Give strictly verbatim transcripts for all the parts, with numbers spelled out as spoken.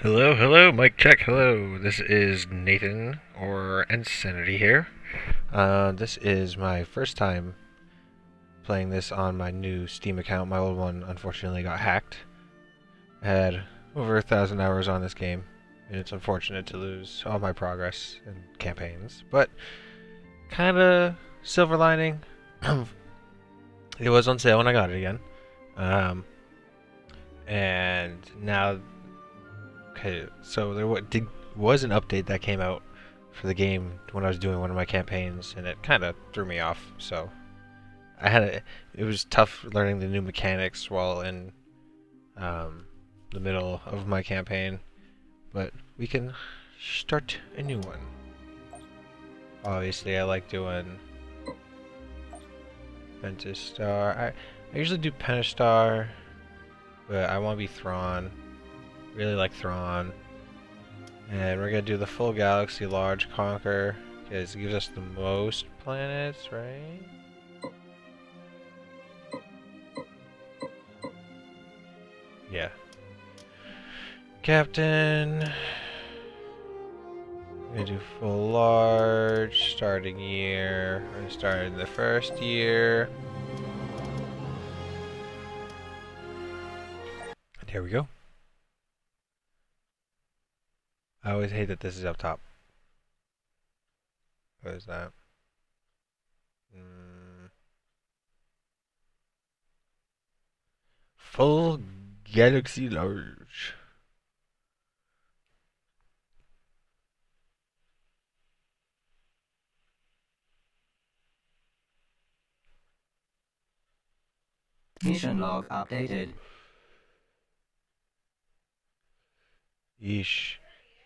Hello, hello, mic check, hello. This is Nathan, or Insanity here. Uh, this is my first time playing this on my new Steam account. My old one unfortunately got hacked. I had over a thousand hours on this game, and it's unfortunate to lose all my progress and campaigns. But, kinda silver lining. It was on sale when I got it again. Um, and now Okay, so there did, was an update that came out for the game when I was doing one of my campaigns, and it kind of threw me off. So I had a, it was tough learning the new mechanics while in um, the middle of my campaign, but we can start a new one. Obviously, I like doing Pentastar. I I usually do Pentastar, but I want to be Thrawn. Really like Thrawn. And we're gonna do the full galaxy large conquer because it gives us the most planets, right? Yeah. Captain. We're gonna do full large, starting year. We're gonna start in the first year. And here we go. I always hate that this is up top. What is that? Mm. Full galaxy large. Mission log updated. Yeesh.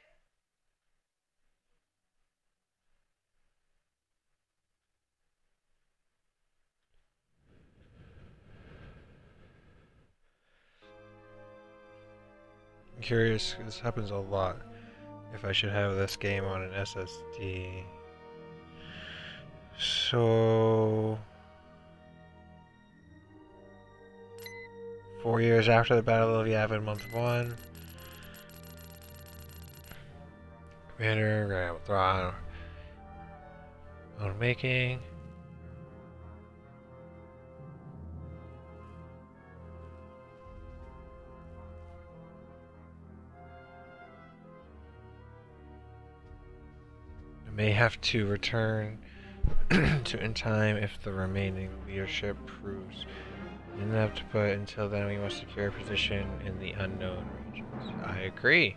I'm curious, this happens a lot, if I should have this game on an S S D. So... Four years after the Battle of Yavin, month one. Commander, Grand Thrawn. On making. I may have to return to in time if the remaining leadership proves enough to put. Until then, we must secure a position in the unknown regions. I agree.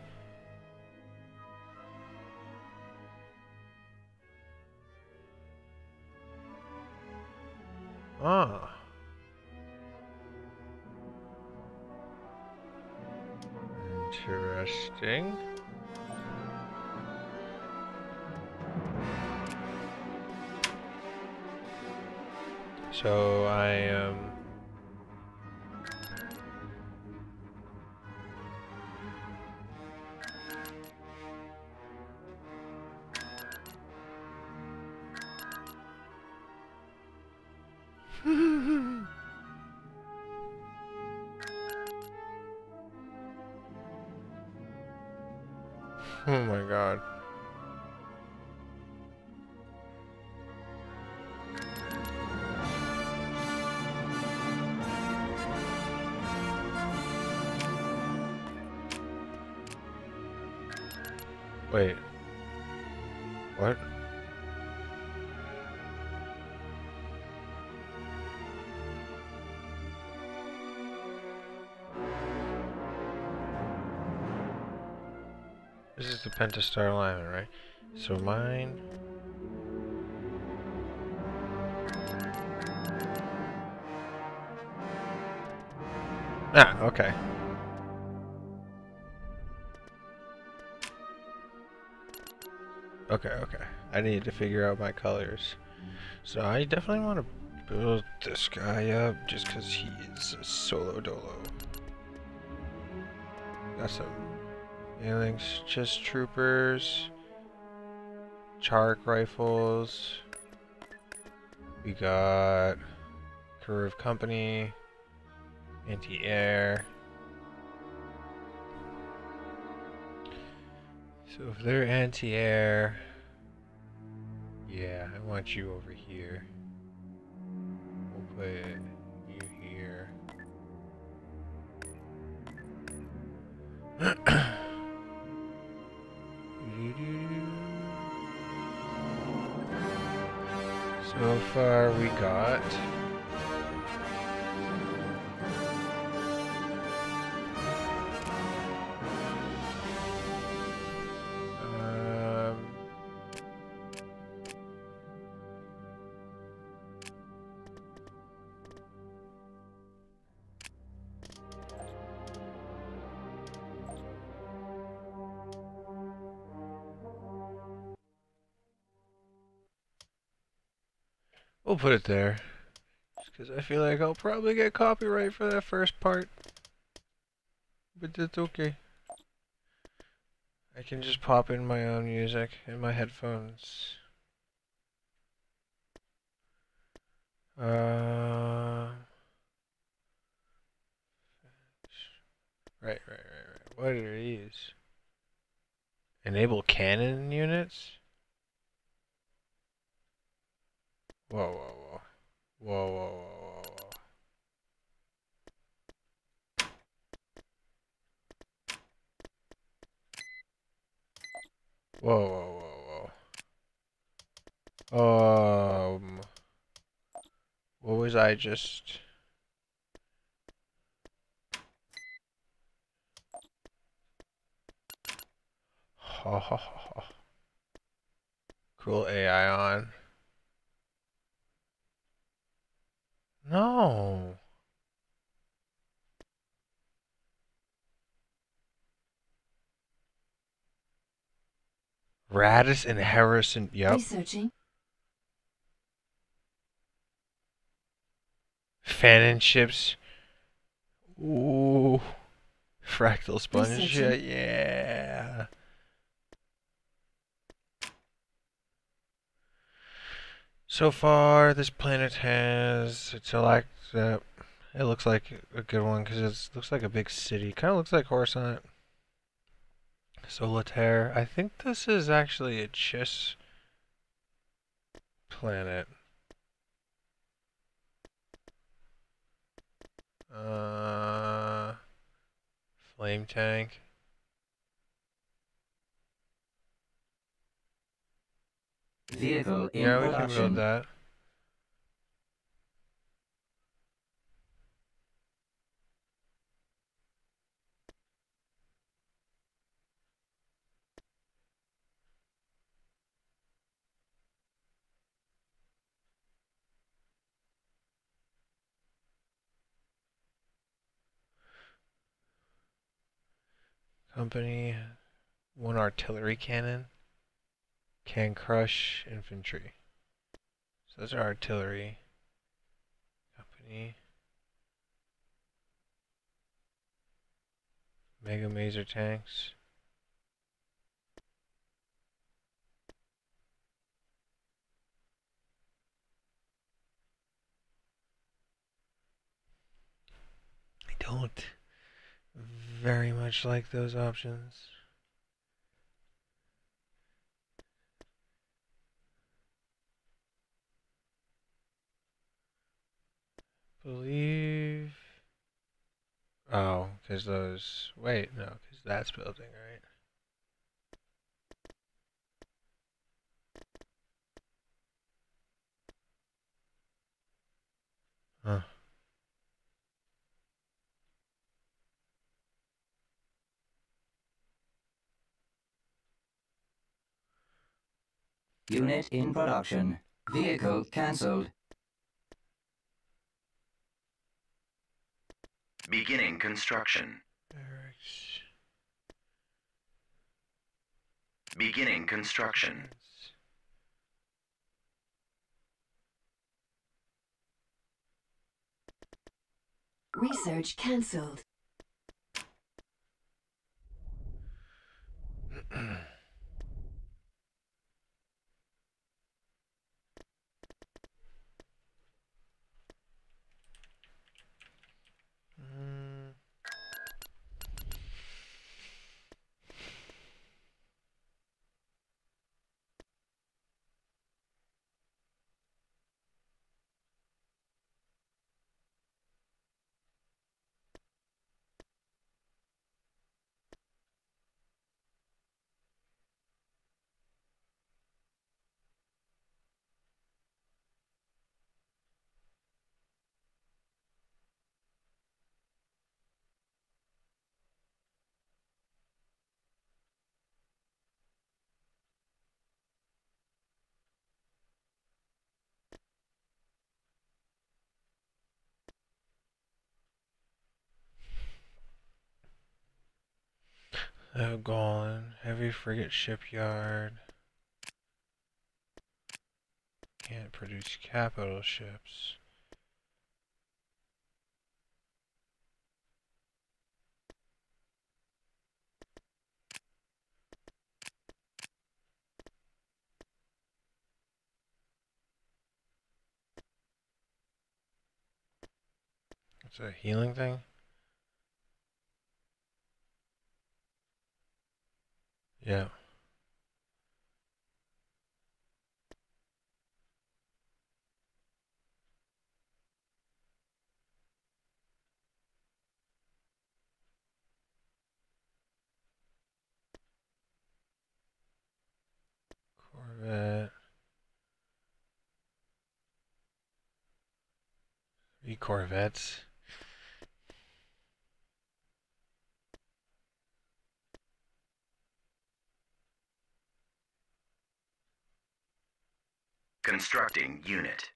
Ah. Interesting. So I am... Um, oh my god. Wait. What? This is the Pentastar alignment, right? So mine... Ah, okay. Okay, okay. I need to figure out my colors. So I definitely want to build this guy up just because he is a solo dolo. Got some phalanx chest troopers, Chark rifles. We got crew of company, anti-air. So if they're anti-air, yeah, I want you over here. We'll put you here. So far we got um, we'll put it there. Just because I feel like I'll probably get copyright for that first part. But that's okay. I can just pop in my own music in my headphones. Uh, right, right, right, right. What are these? Enable cannon units? Whoa, whoa, whoa. Whoa, whoa, whoa, whoa, whoa. Whoa, whoa, whoa, whoa. Um, what was I just... Ha ha ha ha. Cool A I on. No. Radis and Harrison, yep. Researching. Fanon ships. Ooh. Fractal sponge, Researching. yeah. So far, this planet has, it's like, uh, it looks like a good one because it looks like a big city. Kind of looks like Coruscant. Solitaire. I think this is actually a Chiss planet. Uh, flame tank. Vehicle in Yeah, we can production. build that. Company. One artillery cannon. Can crush infantry. So those are artillery. Company. Mega Maser tanks. I don't very much like those options. Believe. Oh, because those. Wait, no, because that's building, right? Huh. Unit in production. Vehicle cancelled. Beginning construction. Barracks. Beginning construction. Research cancelled. Mm. Oh, Golan. Heavy frigate shipyard. Can't produce capital ships. It's a healing thing? Yeah. Corvette. Three Corvettes. Constructing unit.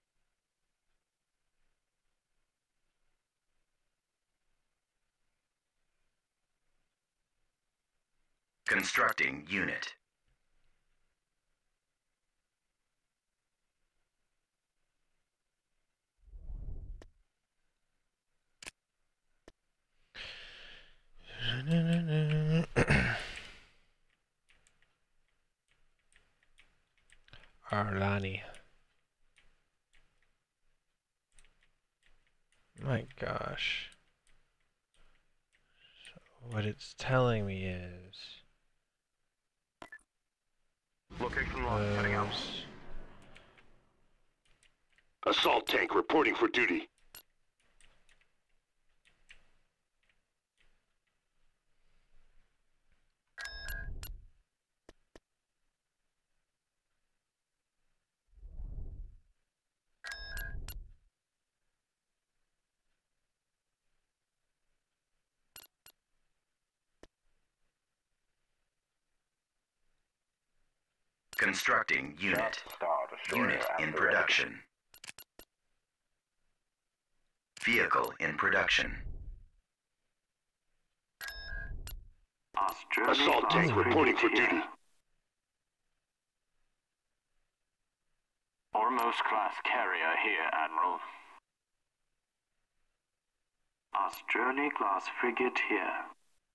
Constructing unit. Arlani. My gosh. So what it's telling me is... Location locked, heading out. those- Assault tank reporting for duty. Constructing unit. Star destroyer Unit at in the production. Vehicle in production. ready. Assault tank reporting for duty. Ormos class carrier here, Admiral. Australian class frigate here.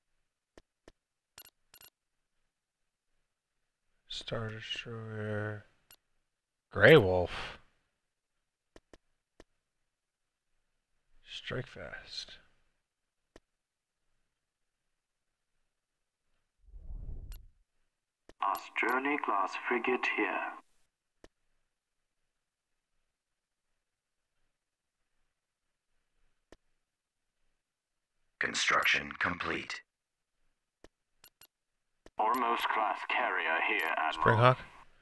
Star Destroyer. Grey Wolf. Strike fast. Australian class frigate here. Construction complete. Ormos class carrier here, Admiral. Springhawk.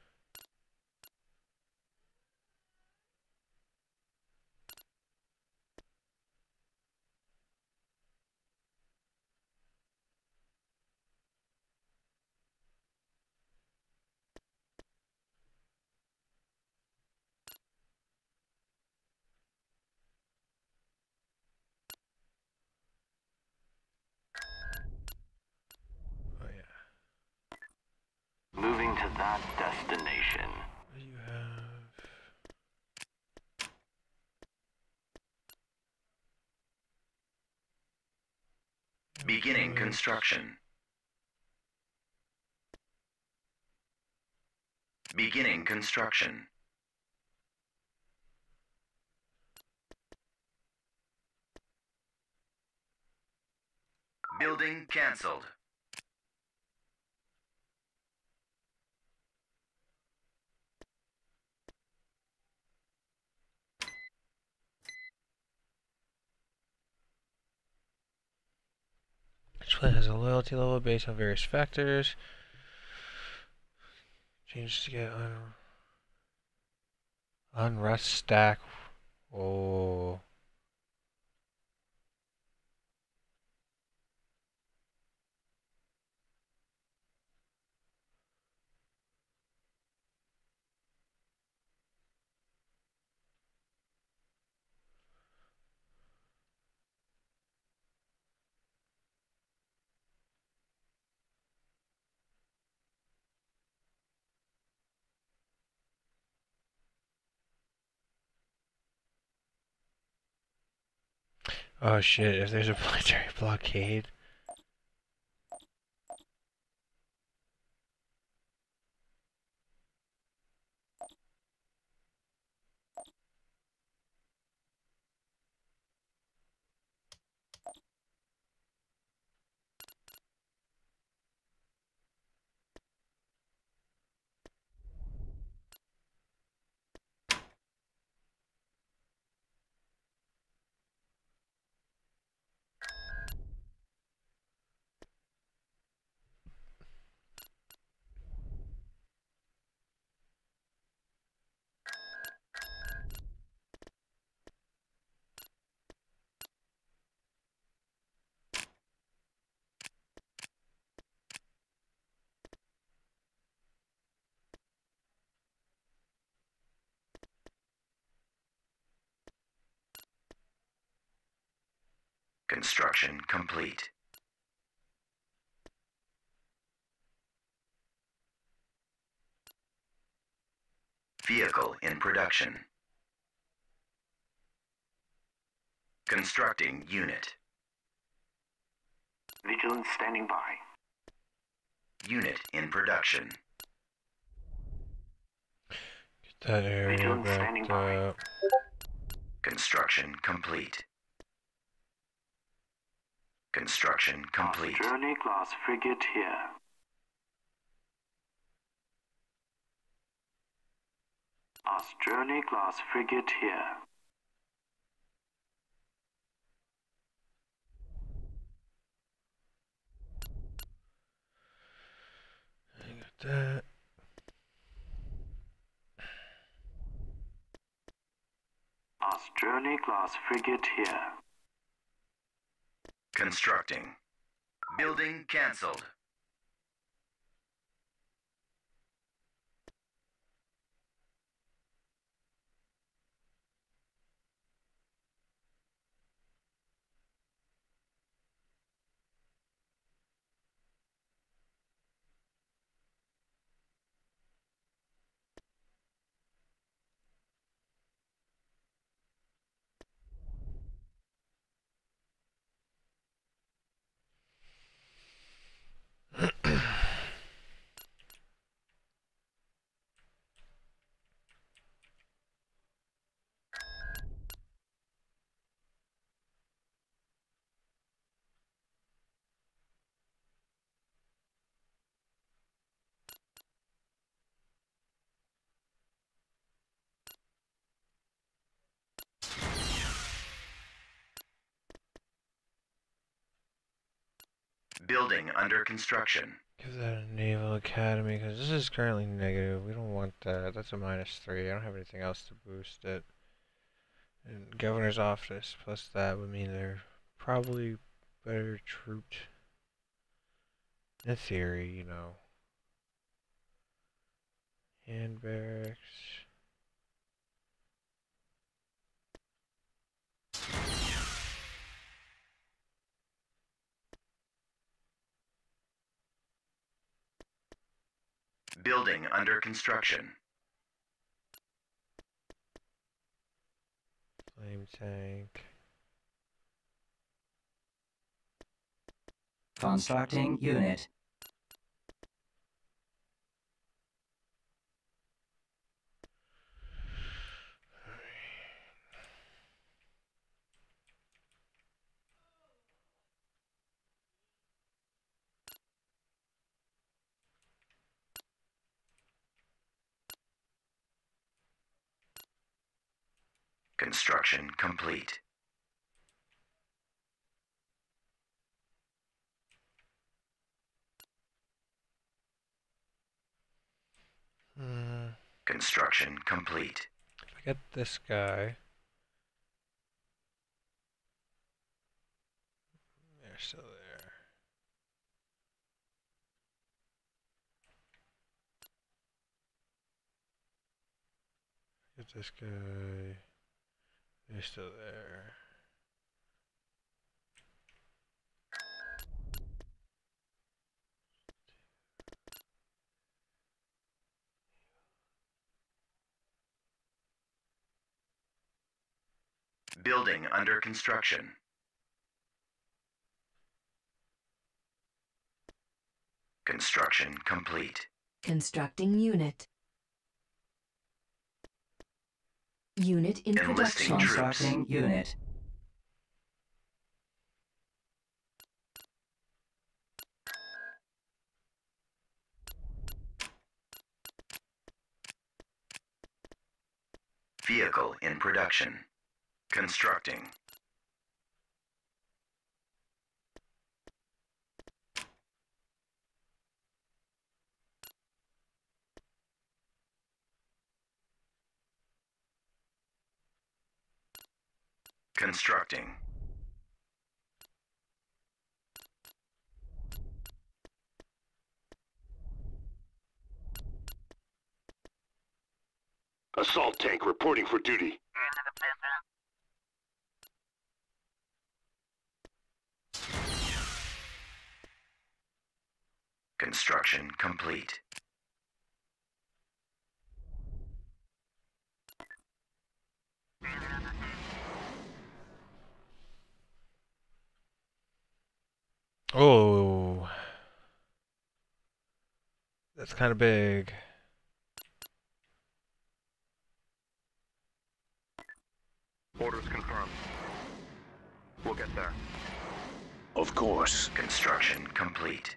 Oh yeah. Moving to that destination. What do you have? Beginning construction. Beginning construction. Building cancelled. Each planet has a loyalty level based on various factors. Change to get un unrest stack. Oh. Oh shit, if there's a planetary blockade. Construction complete. Vehicle in production. Constructing unit. Vigilance standing by. Unit in production. Get that area Vigilance standing backed by. up. Construction complete. Construction complete. Journey class frigate here. Journey class frigate here. I got that. Journey class frigate here. Constructing. Building cancelled. Building under construction. Give that a Naval Academy, because this is currently negative. We don't want that. That's a minus three. I don't have anything else to boost it. And Governor's Office plus that would mean they're probably better trooped. In theory, you know. Hand barracks. Building under construction. Flame tank. Constructing unit. Construction complete. Hmm. Construction complete. If I get this guy. They're still there. Get this guy. They're still there. Building under construction. Construction complete. Constructing unit. Unit in Enlisting production. troops. Constructing unit. Vehicle in production. Constructing. Constructing. Assault tank reporting for duty. Construction complete. Oh, that's kind of big. Orders confirmed. We'll get there. Of course. Construction complete.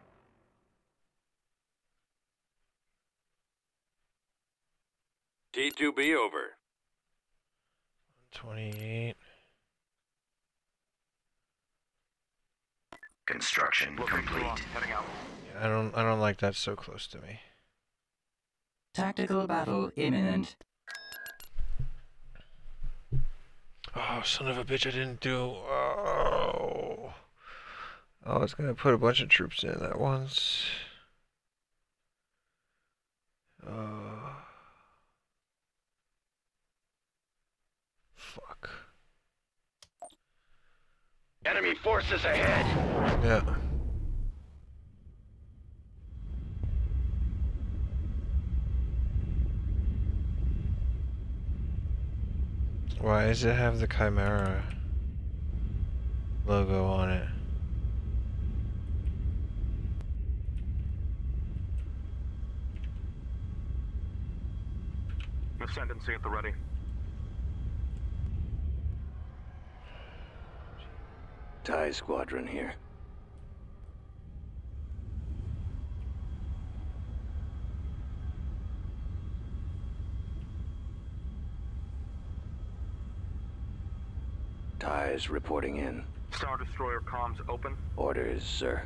T two B over. twenty-eight. Construction complete. Heading out. Yeah, I don't. I don't like that so close to me. Tactical battle imminent. Oh, son of a bitch! I didn't do. Oh. I was gonna put a bunch of troops in at once. Uh. Fuck. Enemy forces ahead. Yeah. Why does it have the Chimera logo on it? Ascendancy at the ready. TIE Squadron here. TIEs reporting in. Star Destroyer comms open. Orders, sir.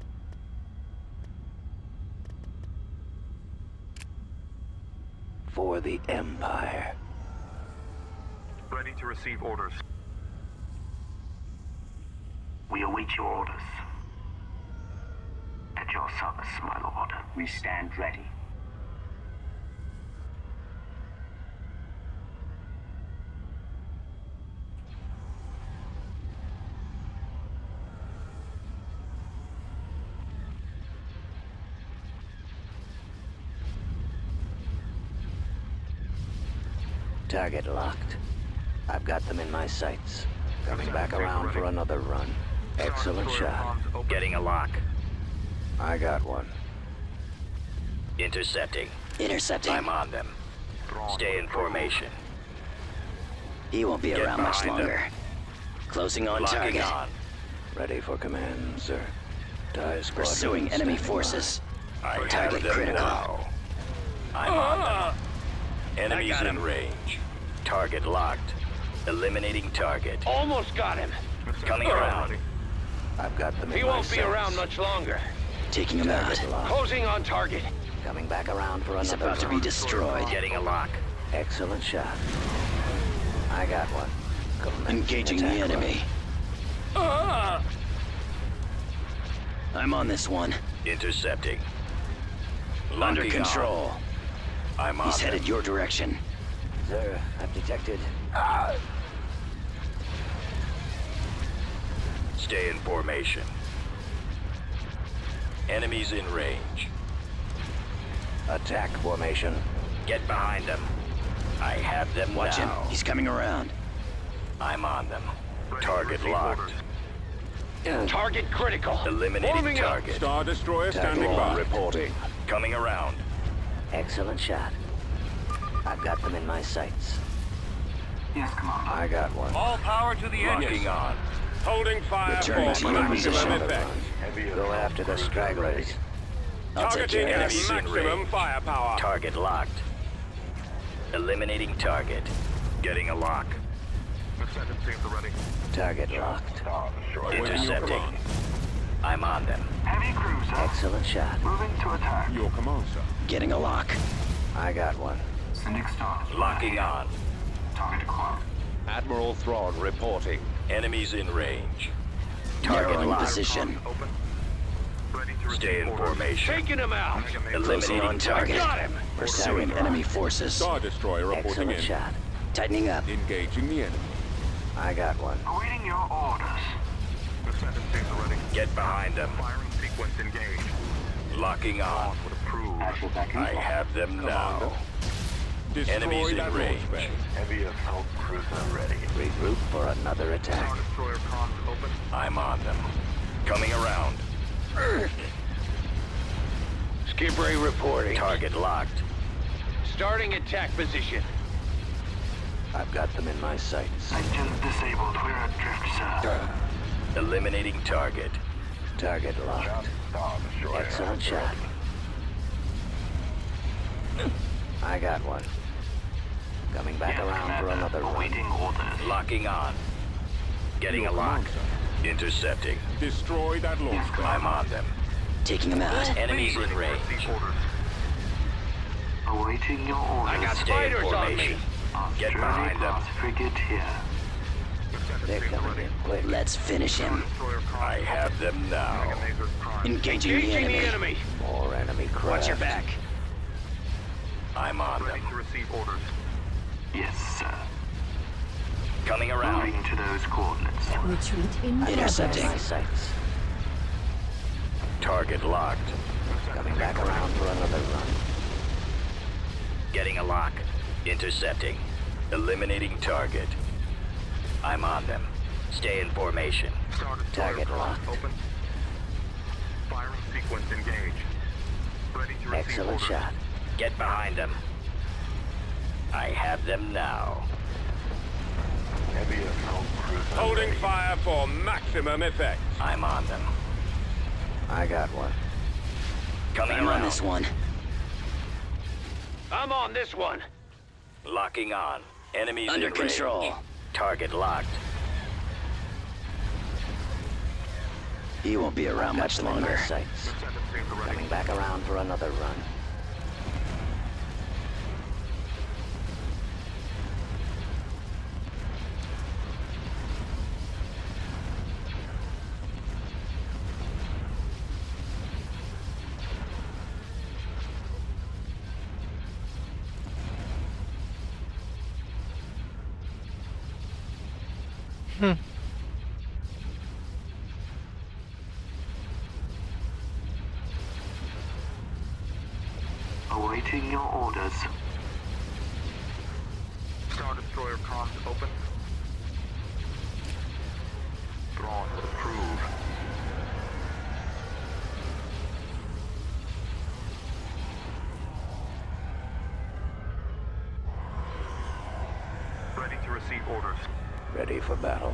For the Empire. Ready to receive orders. We await your orders. At your service, my lord. We stand ready. Target locked. I've got them in my sights. Coming back around for another run. Excellent shot. Getting a lock. I got one. Intercepting. Intercepting. I'm on them. Stay in formation. He won't be Get around much behind longer. Closing on Locking target. on. Ready for command, sir. TIE Squadron Pursuing enemy standing forces. I have Target them critical. now. I'm on them. Enemies in range. Target locked. Eliminating target. Almost got him. Coming around. by. I've got them in He my won't be sights. around much longer. Taking him Target out. locked. Closing on target. Coming back around for He's another about to run. be destroyed. Getting a lock. Excellent shot. I got one. Commencing Engaging the attack enemy. I'm on this one. Intercepting. Under Locking control. on. I'm on He's them. headed your direction. run. Sir, I've detected. Stay in formation. Enemies in range. Attack formation. Get behind them. I have them Watch now. him. He's coming around. I'm on them. Ready to Target receive locked. orders. Target critical. Eliminating target. Star Destroyer standing Target by. Reporting. Coming around. Excellent shot. I've got them in my sights. Yes, Commander. I got one. All power to the engine. on. Holding fire Returning for to your position. maximum effect. Go after the stragglers. I'll take Targeting care at of this. maximum firepower. Target locked. Eliminating target. Getting a lock. Ascendancy at the ready. Target locked. Intercepting. I'm on them. Heavy cruiser. Excellent shot. Moving to attack. Your command, sir. Getting a lock. I got one. Syndic Star. Locking on. Target acquired. Admiral Thrawn reporting. Enemies in range. Target Narrowing locked. position. Open. Ready to receive Stay in orders. formation. Taking him out. Closing on target. Got him. Pursuing enemy forces. Star Destroyer reporting Excellent in. shot. Tightening up. Engaging the enemy. I got one. Awaiting your orders. Ascendancy at the ready. Get behind them. Firing sequence engaged. Locking on. Would approve. Actual back in I flight. have them now. Destroy Enemies in that range. launch bay. Heavy assault cruiser ready. Regroup for another Star attack. Destroyer comms open. I'm on them. Coming around. Skip Ray reporting. Target locked. Starting attack position. I've got them in my sights. Engine disabled. We're adrift, sir. Eliminating target. Target locked. Excellent shot. I got one. Coming back Yes, around for Commander. another run. Awaiting orders. Locking on. Getting a lock. Intercepting. Destroy that launch Yes, bay. I'm on them. Taking them out. Enemies in Receive range. orders. Awaiting your orders. I got Stay in spiders on formation. me. Get behind them. Frigate here. They're coming in quick. Let's finish him. Destroyer comms I have them now. Lasers prime. Engaging the Engaging the enemy. enemy. More enemy craft. Watch your back. I'm on Ready them. to receive orders. Yes, sir. Coming around. Moving to those coordinates. Retreat in I've got them in Intercepting. my sights. Target locked. Coming back around for another run. Getting a lock. Intercepting. Eliminating target. I'm on them. Stay in formation. Star Destroyer Target comms locked. open. Firing sequence engaged. Ready to receive Excellent orders. shot. Get behind them. I have them now. Heavy assault cruiser. Holding fire for maximum effect. I'm on them. I got one. Coming I'm on around. this one. I'm on this one. Locking on. Enemies Under in control. range. Target locked. He won't be around Got much them in my longer. sights. Ascendancy at the ready. Coming back around for another run. Hmm. Awaiting your orders. Star Destroyer comms open. Thrawn would approve. Ready to receive orders. Ready for battle.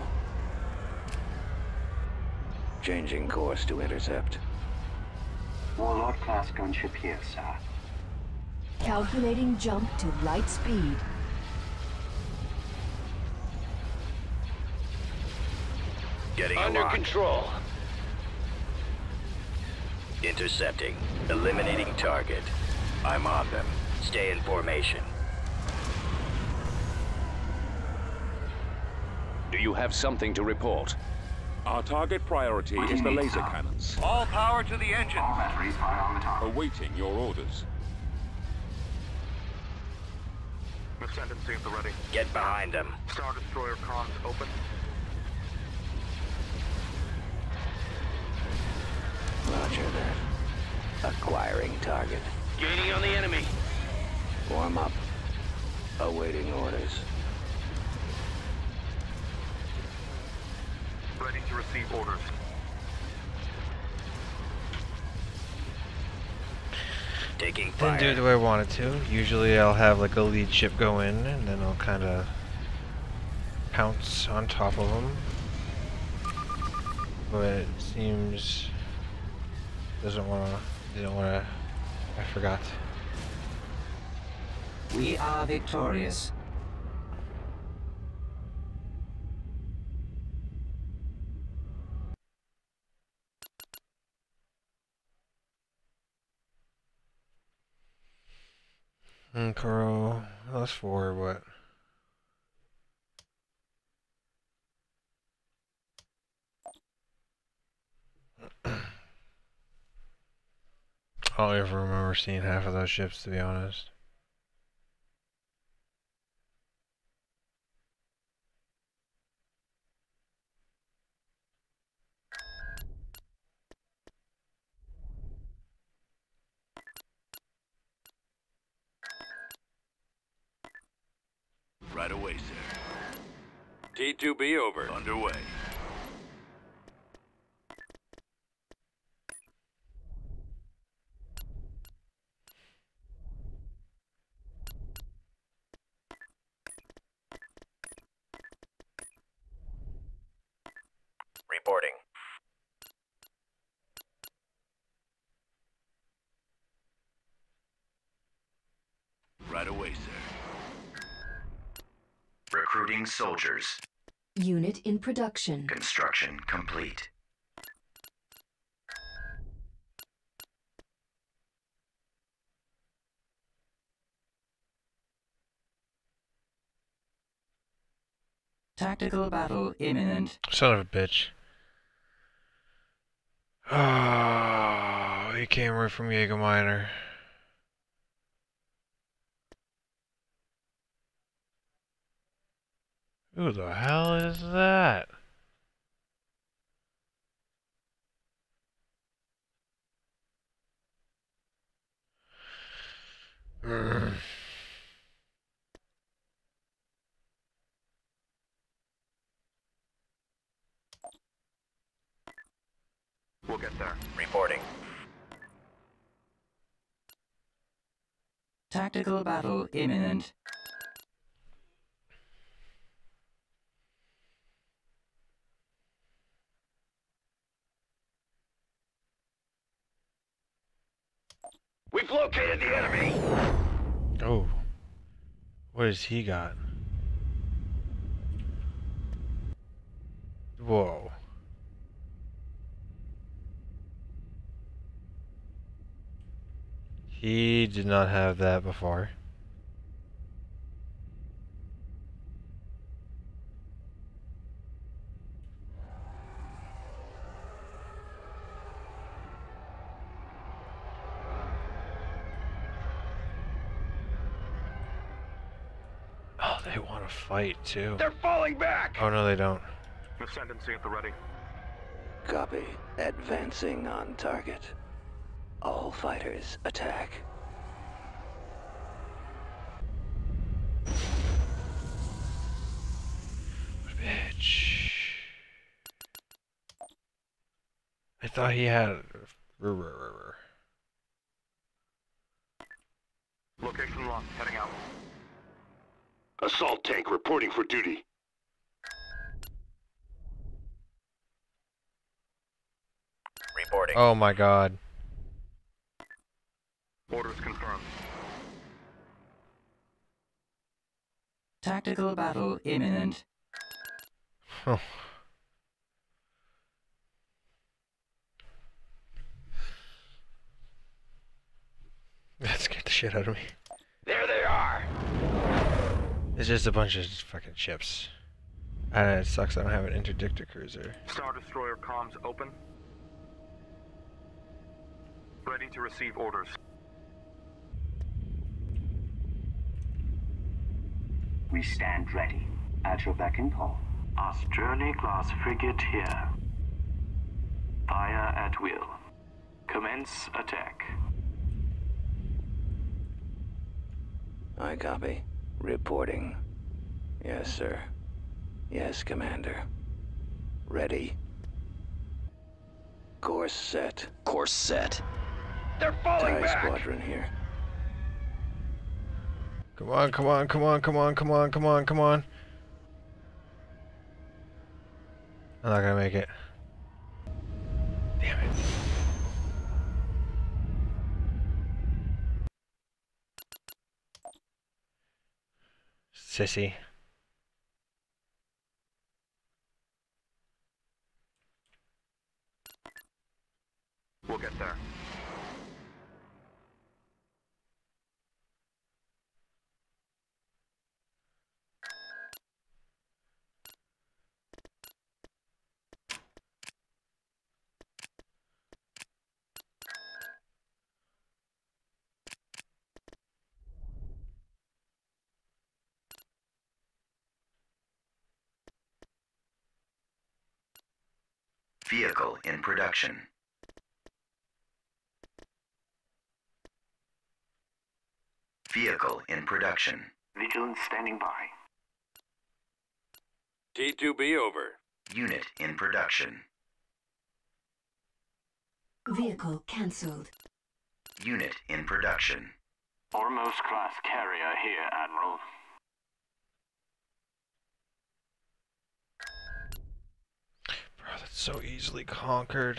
Changing course to intercept. Warlord class gunship here, sir. Calculating jump to light speed. Getting a Under lock. control. Intercepting. Eliminating target. I'm on them. Stay in formation. Do you have something to report? Our target priority is the laser cannons. All power to the engine. All batteries fire on the target. Awaiting your orders. Ascendancy at the ready. Get behind them. Star Destroyer comms open. Roger that. Acquiring target. Gaining on the enemy. Warm up. Awaiting orders. Ready to receive orders. Taking Didn't fire. do it the way I wanted to. Usually I'll have like a lead ship go in and then I'll kind of pounce on top of them. But it seems doesn't want to. Didn't want to. I forgot. We are victorious. And Kuro, well, that's four, but I don't ever remember seeing half of those ships, to be honest. Right away, sir. T two B over. Underway. Reporting. Right away, sir. Recruiting soldiers. Unit in production. Construction complete. Tactical battle imminent. Son of a bitch. Oh, he came right from Jägermeister. Who the hell is that? Mm. We'll get there. Reporting. Tactical battle imminent. We've located the enemy. Oh. What has he got? Whoa. He did not have that before. Oh, they want to fight too. They're falling back. Oh no, they don't. Ascendancy at the ready. Copy. Advancing on target. All fighters attack. Bitch. I thought he had. Location locked. Heading out. Assault tank reporting for duty. Reporting. Oh my god. Orders confirmed. Tactical battle imminent. Oh. That scared the shit out of me. There they are. It's just a bunch of fucking ships. And it sucks I don't have an interdictor cruiser. Star Destroyer comms open. Ready to receive orders. We stand ready. At your beck and call. Journey-class frigate here. Fire at will. Commence attack. I copy. Reporting. Yes, sir. Yes, Commander. Ready. Course set. Course set. They're falling TIE back! squadron here. Come on, come on, come on, come on, come on, come on, come on. I'm not gonna make it. Damn it. Sissy. We'll get there. Vehicle in production. Vehicle in production. Vigilance standing by. T two B over. Unit in production. Vehicle cancelled. Unit in production. Foremost class carrier here, Admiral. Bro, that's so easily conquered.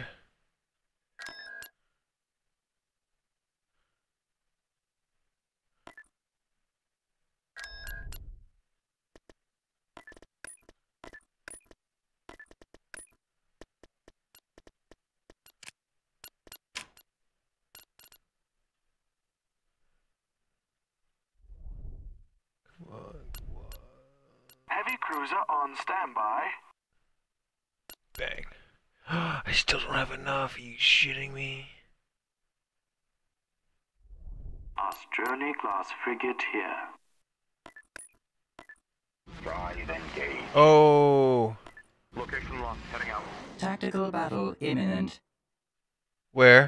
Come on, come on. Heavy cruiser on standby. Bang. I still don't have enough. Are you shitting me? Australian class frigate here. Drive engage. Oh. Location lost. Heading out. Tactical battle imminent. Where?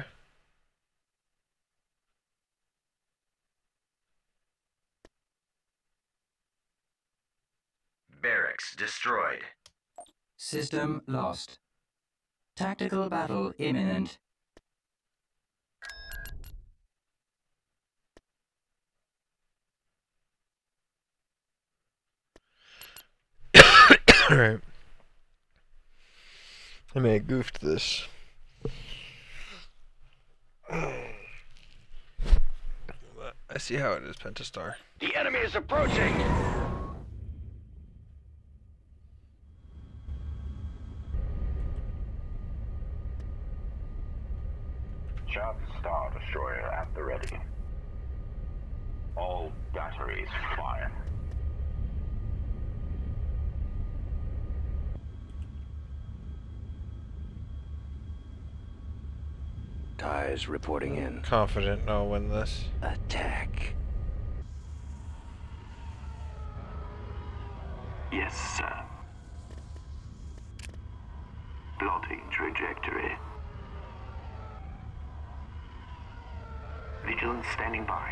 Barracks destroyed. System lost. Tactical battle imminent. Alright. I may have goofed this. But I see how it is, Pentastar. The enemy is approaching! Sharp Star Destroyer at the ready. All batteries fire. TIEs reporting in. Confident I'll win this. Attack. Yes, sir. Plotting trajectory. Vigilance standing by.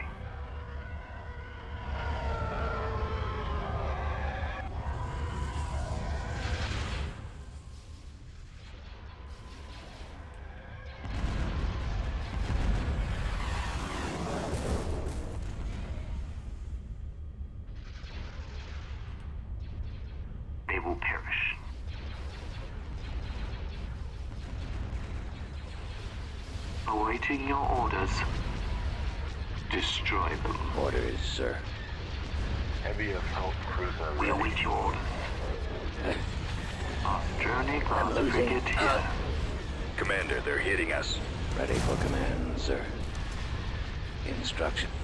They will perish. Awaiting your orders. Destroy them. Orders, sir. Heavy assault cruiser We ready. await your orders. Australian class losing. frigate here. Commander, they're hitting us. Ready for command, sir. Instruction.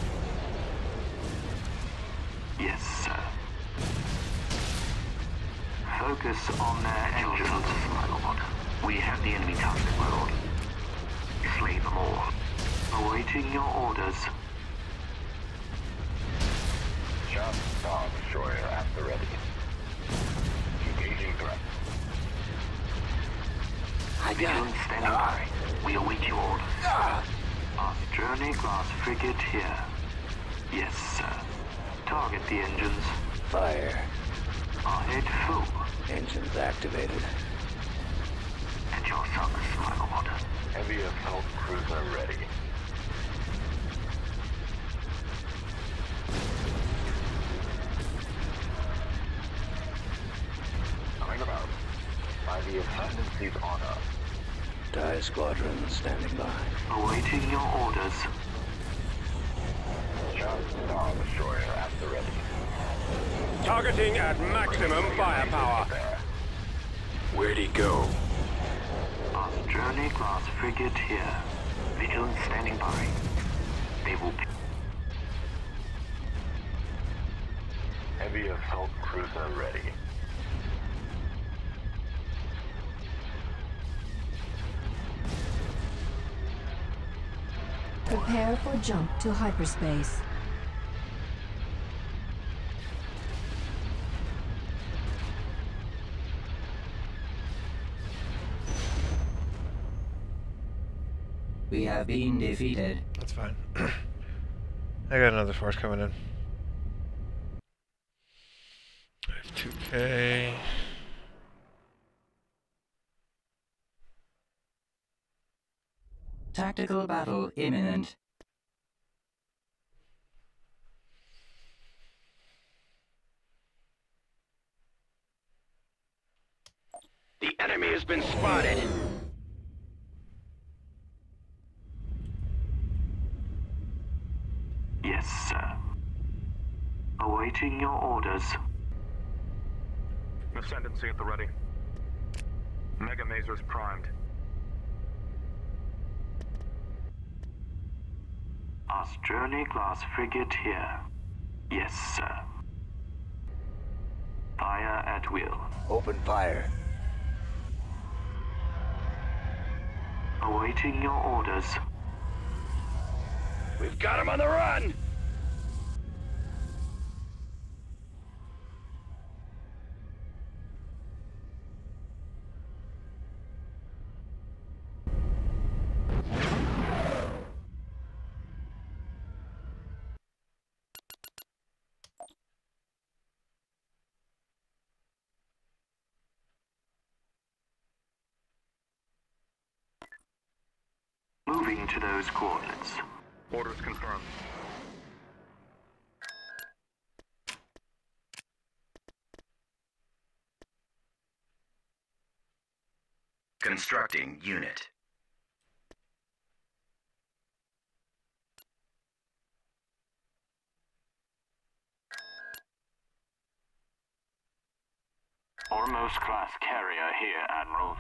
Yes, sir. Focus on their engines, my lord. We have the enemy targeted, my lord. Slay them all. Awaiting your orders. Sharp Star Destroyer at the ready. Engaging threat. Vigilance standing by. We await your orders. Australian class frigate here. Yes, sir. Target the engines. Fire. Our head full. Engines activated. At your service, my lord. Heavy assault cruiser ready. The ascendancy's on us. TIE Squadron standing by. Awaiting your orders. Just Star Destroyer at the ready. Targeting at maximum firepower. Where'd he go? Journey class frigate here. Vigilant standing by. They will... Heavy assault cruiser ready. Prepare for jump to hyperspace. We have been defeated. That's fine. I got another force coming in. I have two K. Tactical battle imminent. The enemy has been spotted. Yes, sir. Awaiting your orders. Ascendancy at the ready. Mega Mazers primed. Journey class frigate here. Yes, sir. Fire at will. Open fire. Awaiting your orders. We've got him on the run! Moving to those coordinates. Orders confirmed. Constructing unit. Ormos class carrier here, Admiral.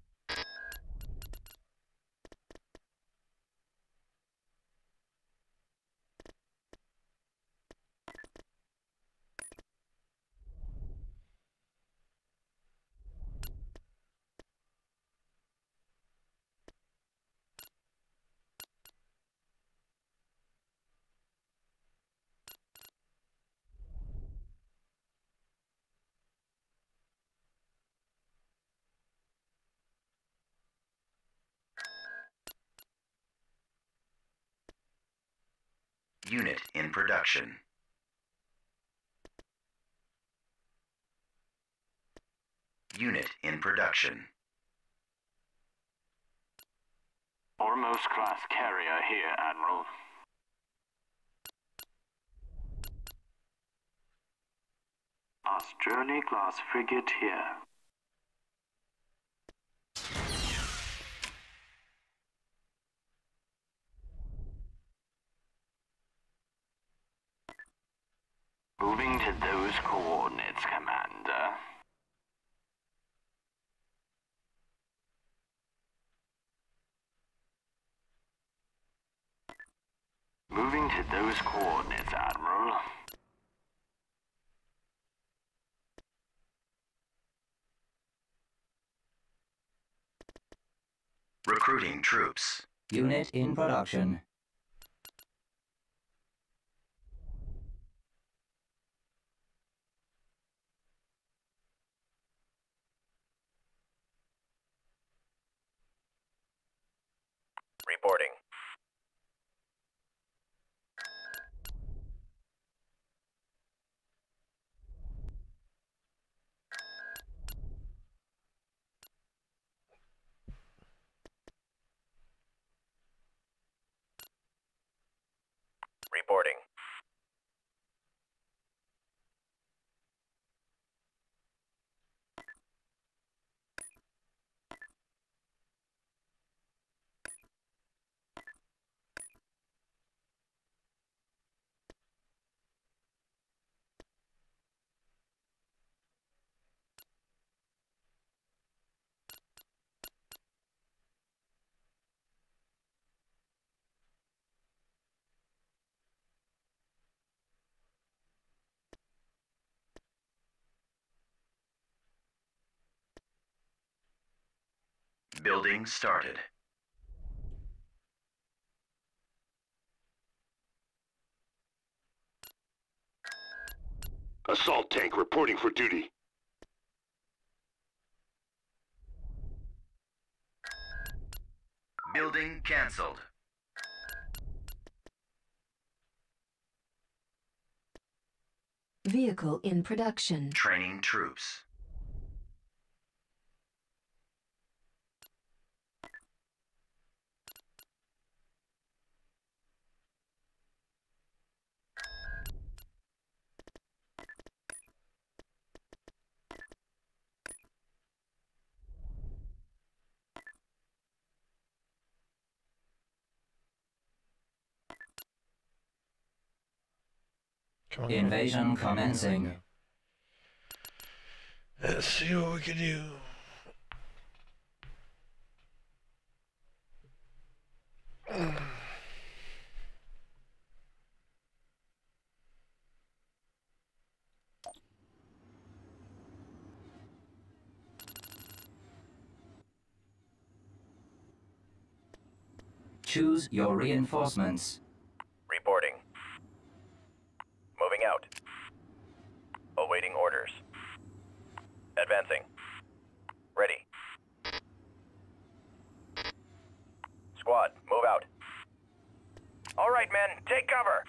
Unit in production. Unit in production. Ormos class carrier here, Admiral. Journey class frigate here. Moving to those coordinates, Commander. Moving to those coordinates, Admiral. Recruiting troops. Unit in production. Reporting. Reporting. Building started. Assault tank reporting for duty. Building cancelled. Vehicle in production. Training troops. Come on. Invasion commencing. Let's see what we can do. Choose your reinforcements. Reporting. Moving out. Awaiting orders. Advancing. Ready. Squad, move out. All right, men, take cover.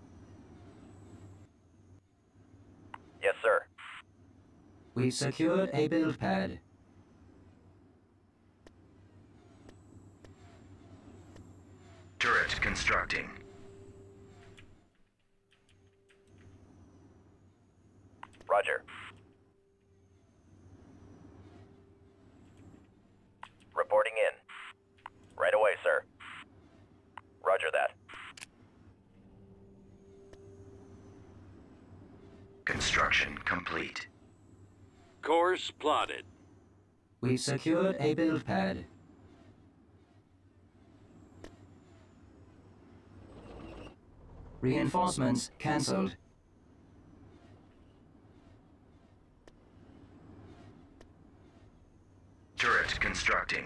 Yes, sir. We've secured a build pad. Turret constructing. Roger. Reporting in. Right away, sir. Roger that. Construction complete. Course plotted. We've secured a build pad. Reinforcements cancelled. Turret constructing.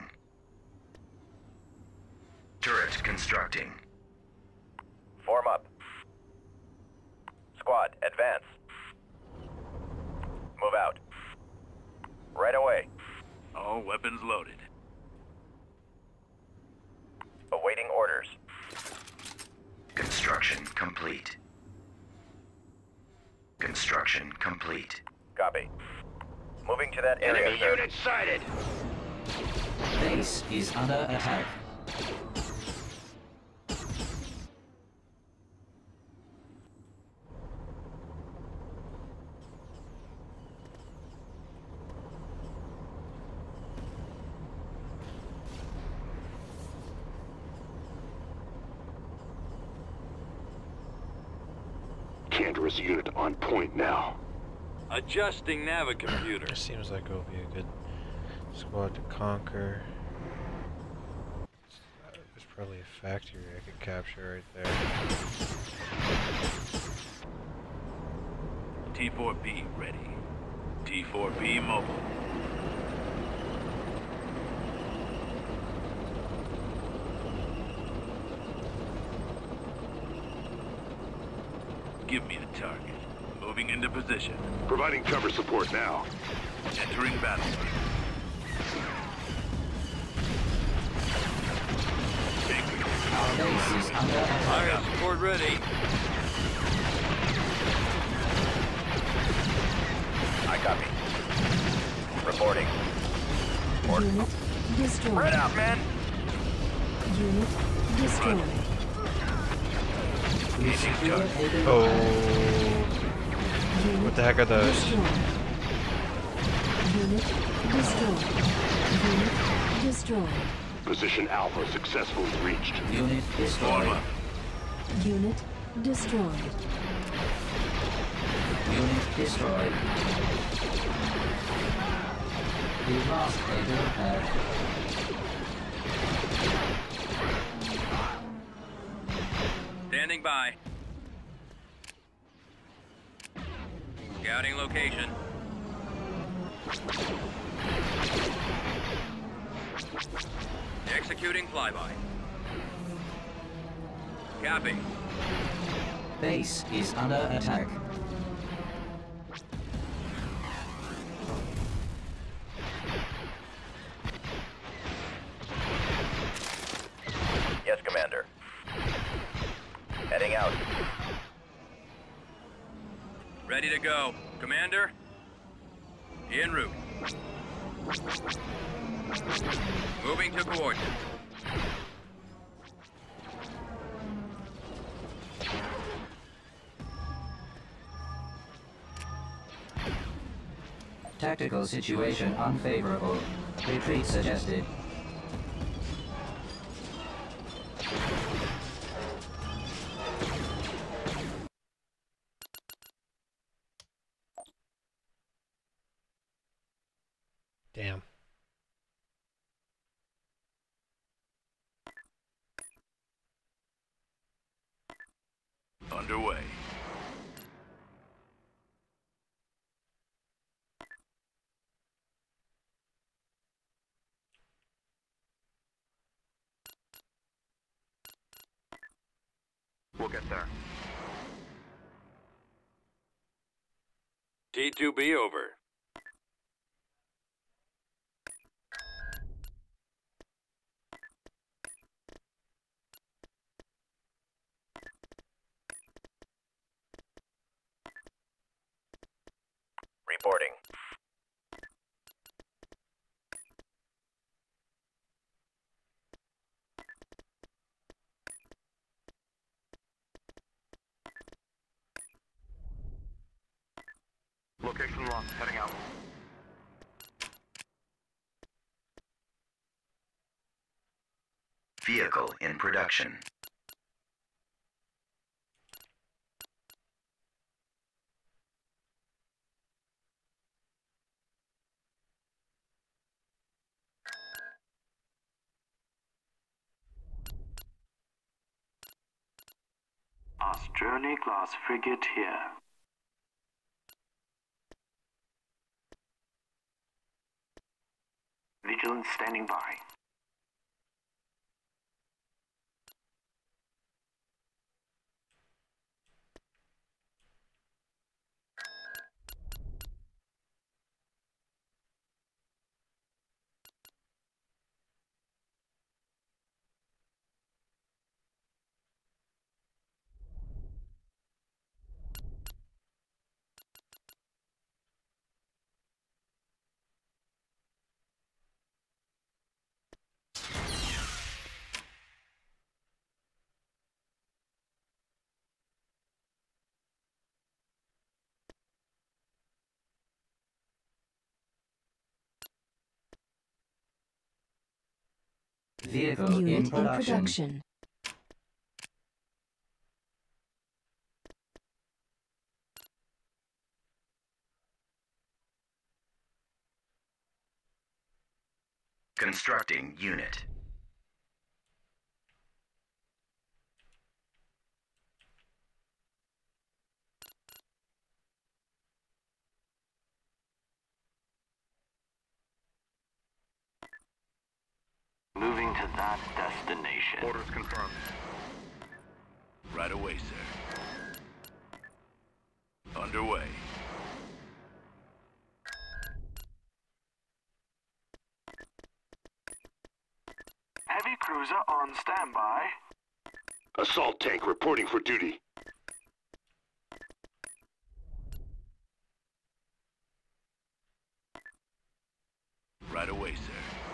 Turret constructing. Form up. Squad, advance. Move out. Right away. All weapons loaded. Awaiting orders. Construction complete. Construction complete. Copy. Moving to that area, Enemy sir. unit sighted. Base is under attack. Cantorus unit on point now. Adjusting navicomputer. Seems like it'll be a good squad to conquer. There's probably a factory I could capture right there. T four B ready. T four B mobile. Give me the target. Moving into position. Providing cover support now. Entering battle. Our base is under attack. I got support ready. I copy. Reporting. Unit destroyed. Spread out, men. Unit destroyed. We've secured a build Oh, Unit what the heck are those? destroyed. Unit destroyed. Unit destroyed. Position Alpha successfully reached. Unit destroyed. Unit destroyed. Unit destroyed. We've lost a build pad. Standing by. Scouting location. Executing flyby. Copy. Base is under attack. Yes, Commander. Heading out. Ready to go. Commander? En route. Moving to coordinates. Tactical situation unfavorable. Retreat suggested. Damn. Underway. We'll get there. T two B over. Reporting. Location locked. Heading out. Vehicle in production. Journey class frigate here. Vigilance standing by. Vehicle Unit in in production. production. Constructing unit. Moving to that destination. Orders confirmed. Right away, sir. Underway. Heavy cruiser on standby. Assault tank reporting for duty. Right away, sir.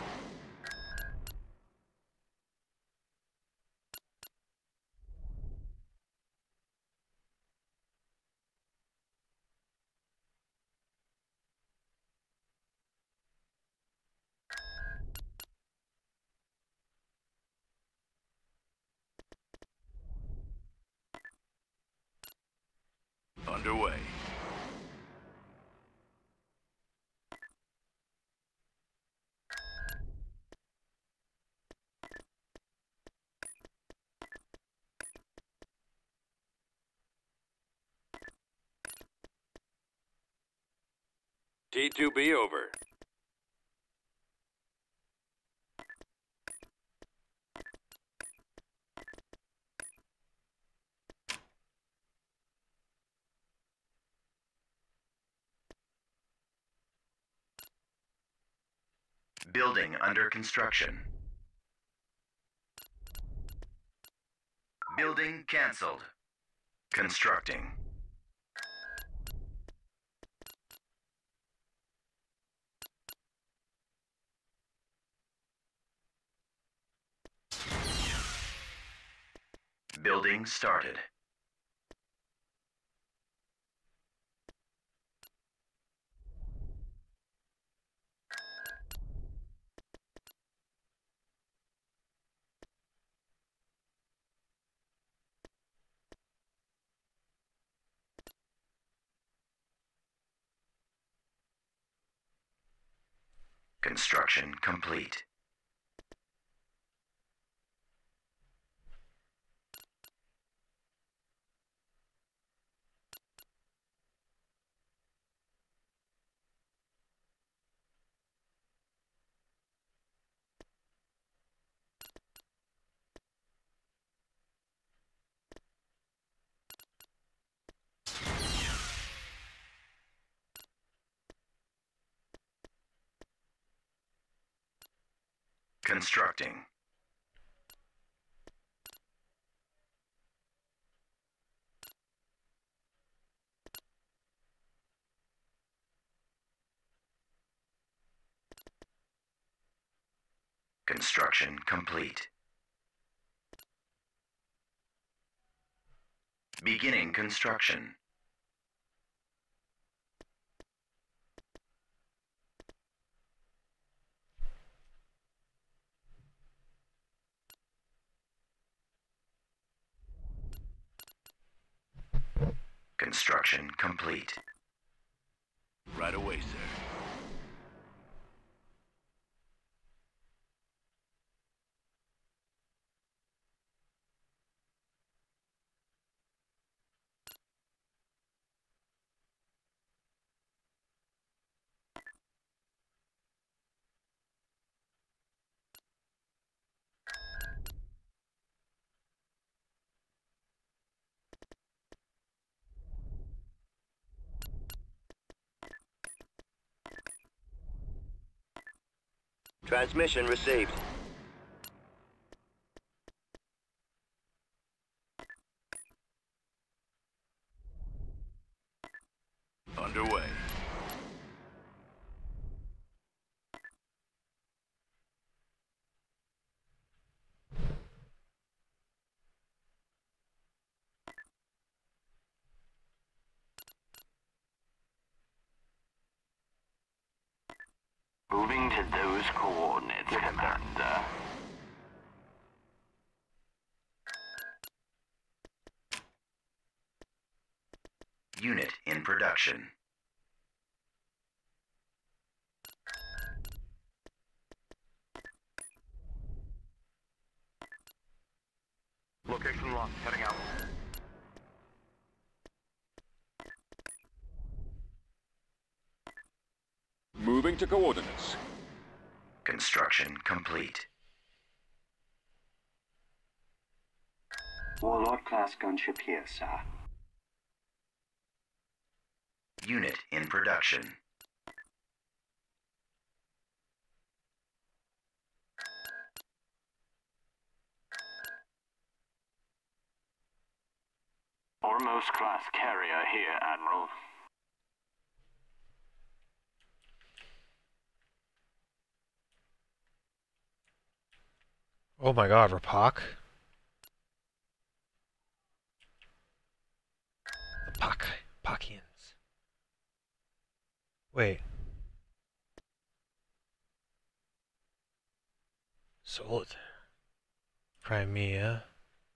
Underway. T two B over. Building under construction. Building canceled. Constructing. Building started. Construction complete. Constructing. Construction complete. Beginning construction. Construction complete. Right away, sir. Transmission received. Underway. Moving to those coordinates, Commander. Unit in production. Location locked. Heading out. Moving to coordinates. Construction complete. Warlord-class gunship here, sir. Unit in production. Ormos-class carrier here, Admiral. Oh my god, Rapak. The Pak. Pakians. Wait. Solitaire. Crimea.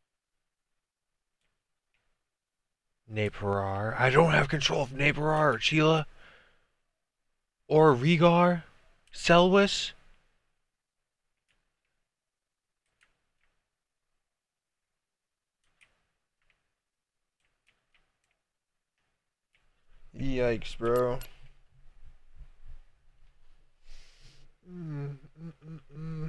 Naparar. I don't have control of Naparar or Chila. Or Rhaegar. Selwys. Yikes, bro. Mm, mm, mm, mm.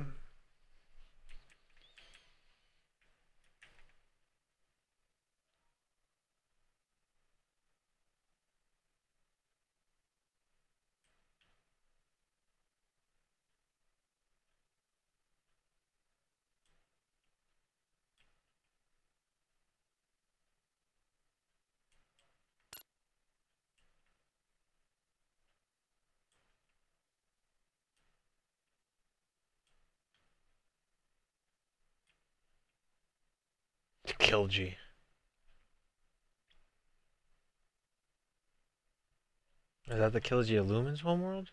Kilji. Is that the Kilji Illumin's homeworld?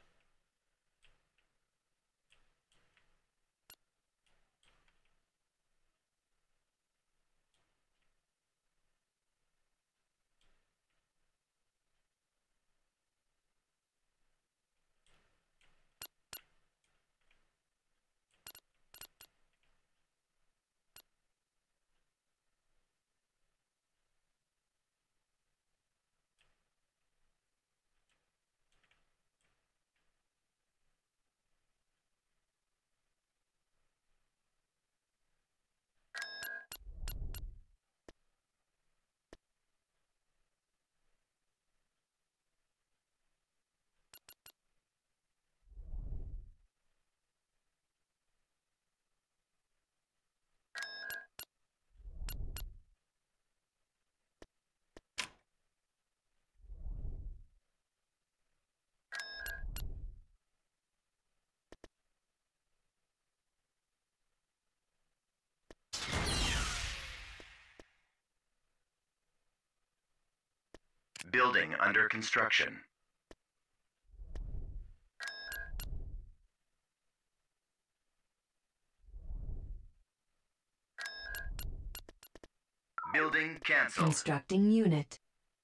Building under construction. Building canceled. Constructing unit.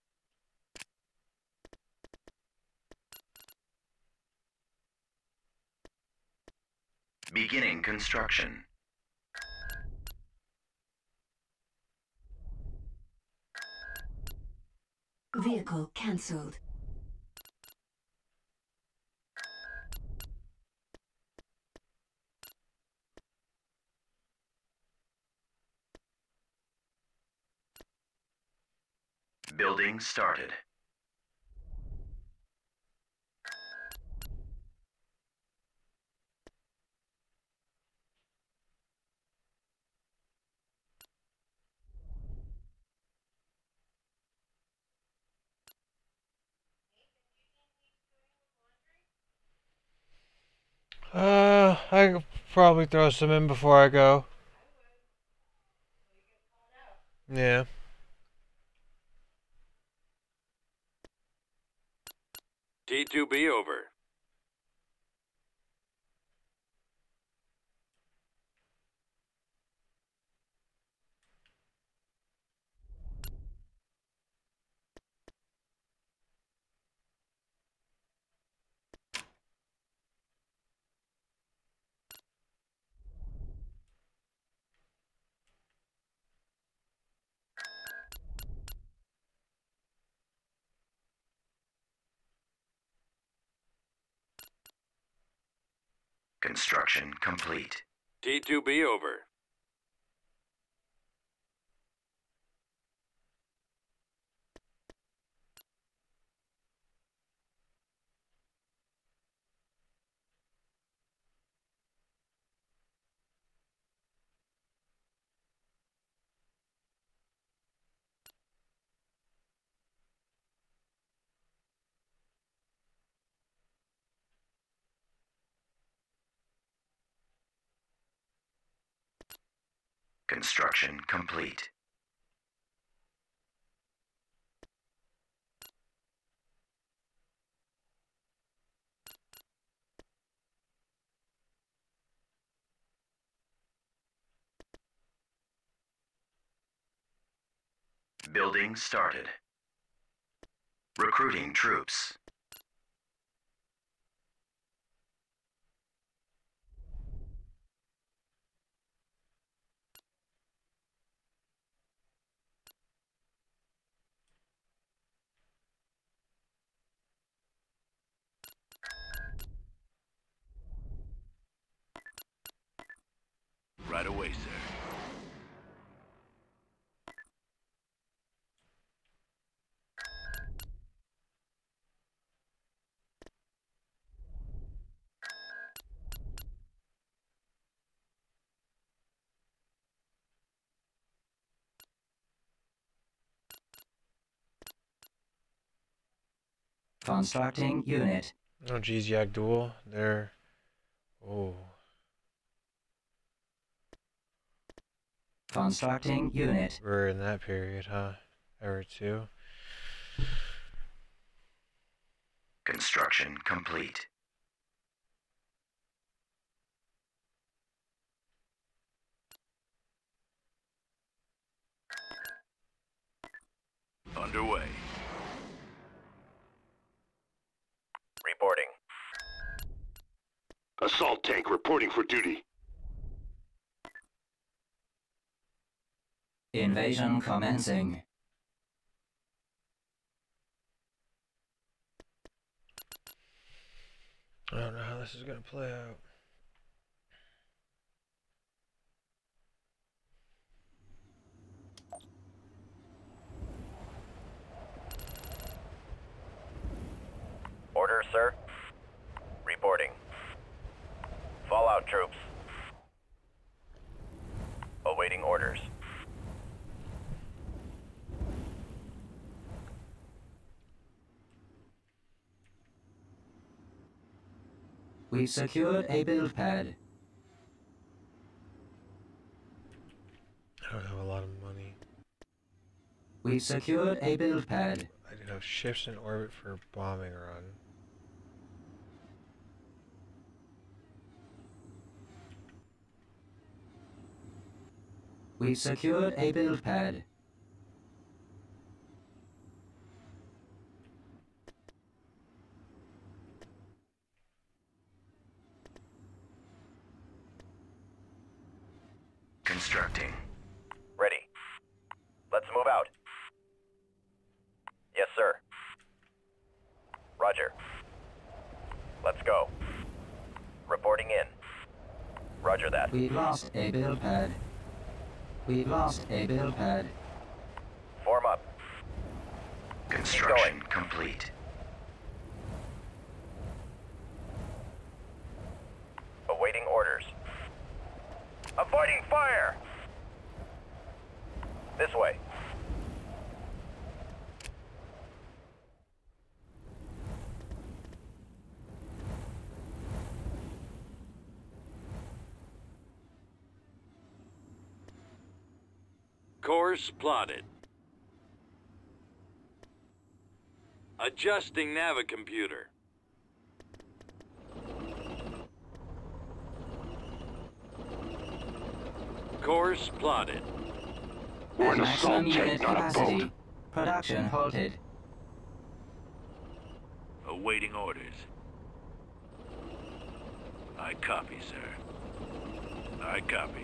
Beginning construction. Vehicle cancelled. Building started. Uh, I could probably throw some in before I go. Yeah. T two B over. Construction complete. T two B over. Construction complete. Building started. Recruiting troops. Right away, sir. Constructing unit. Oh, geez, Yak Duel. They're. Oh. Constructing unit. We're in that period, huh? Era two. Construction complete. Underway. Reporting. Assault tank reporting for duty. Invasion commencing. I don't know how this is going to play out. Order, sir. Reporting. Fallout troops. Awaiting orders. We secured a build pad. I don't have a lot of money. We secured a build pad. I do have ships in orbit for a bombing run. We secured a build pad. Constructing. Ready. Let's move out. Yes, sir. Roger. Let's go. Reporting in. Roger that. We lost a build pad. We lost a build pad. Form up. Construction complete. Awaiting orders. Avoiding fire! This way. Course plotted. Adjusting navicomputer. Course plotted. We're an Maximum assault unit tank, not a capacity. boat. Production halted. Awaiting orders. I copy, sir. I copy.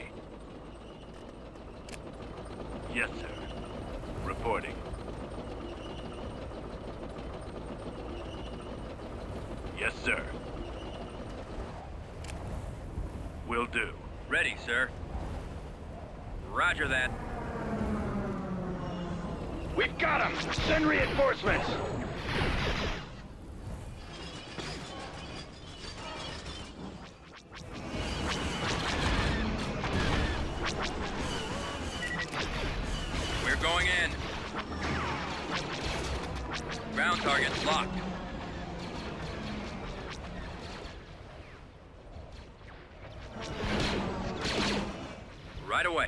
Yes, sir. Reporting. Yes, sir. Will do. Ready, sir. Roger that. We've got him! Send reinforcements! We're going in. Ground target locked. Right away.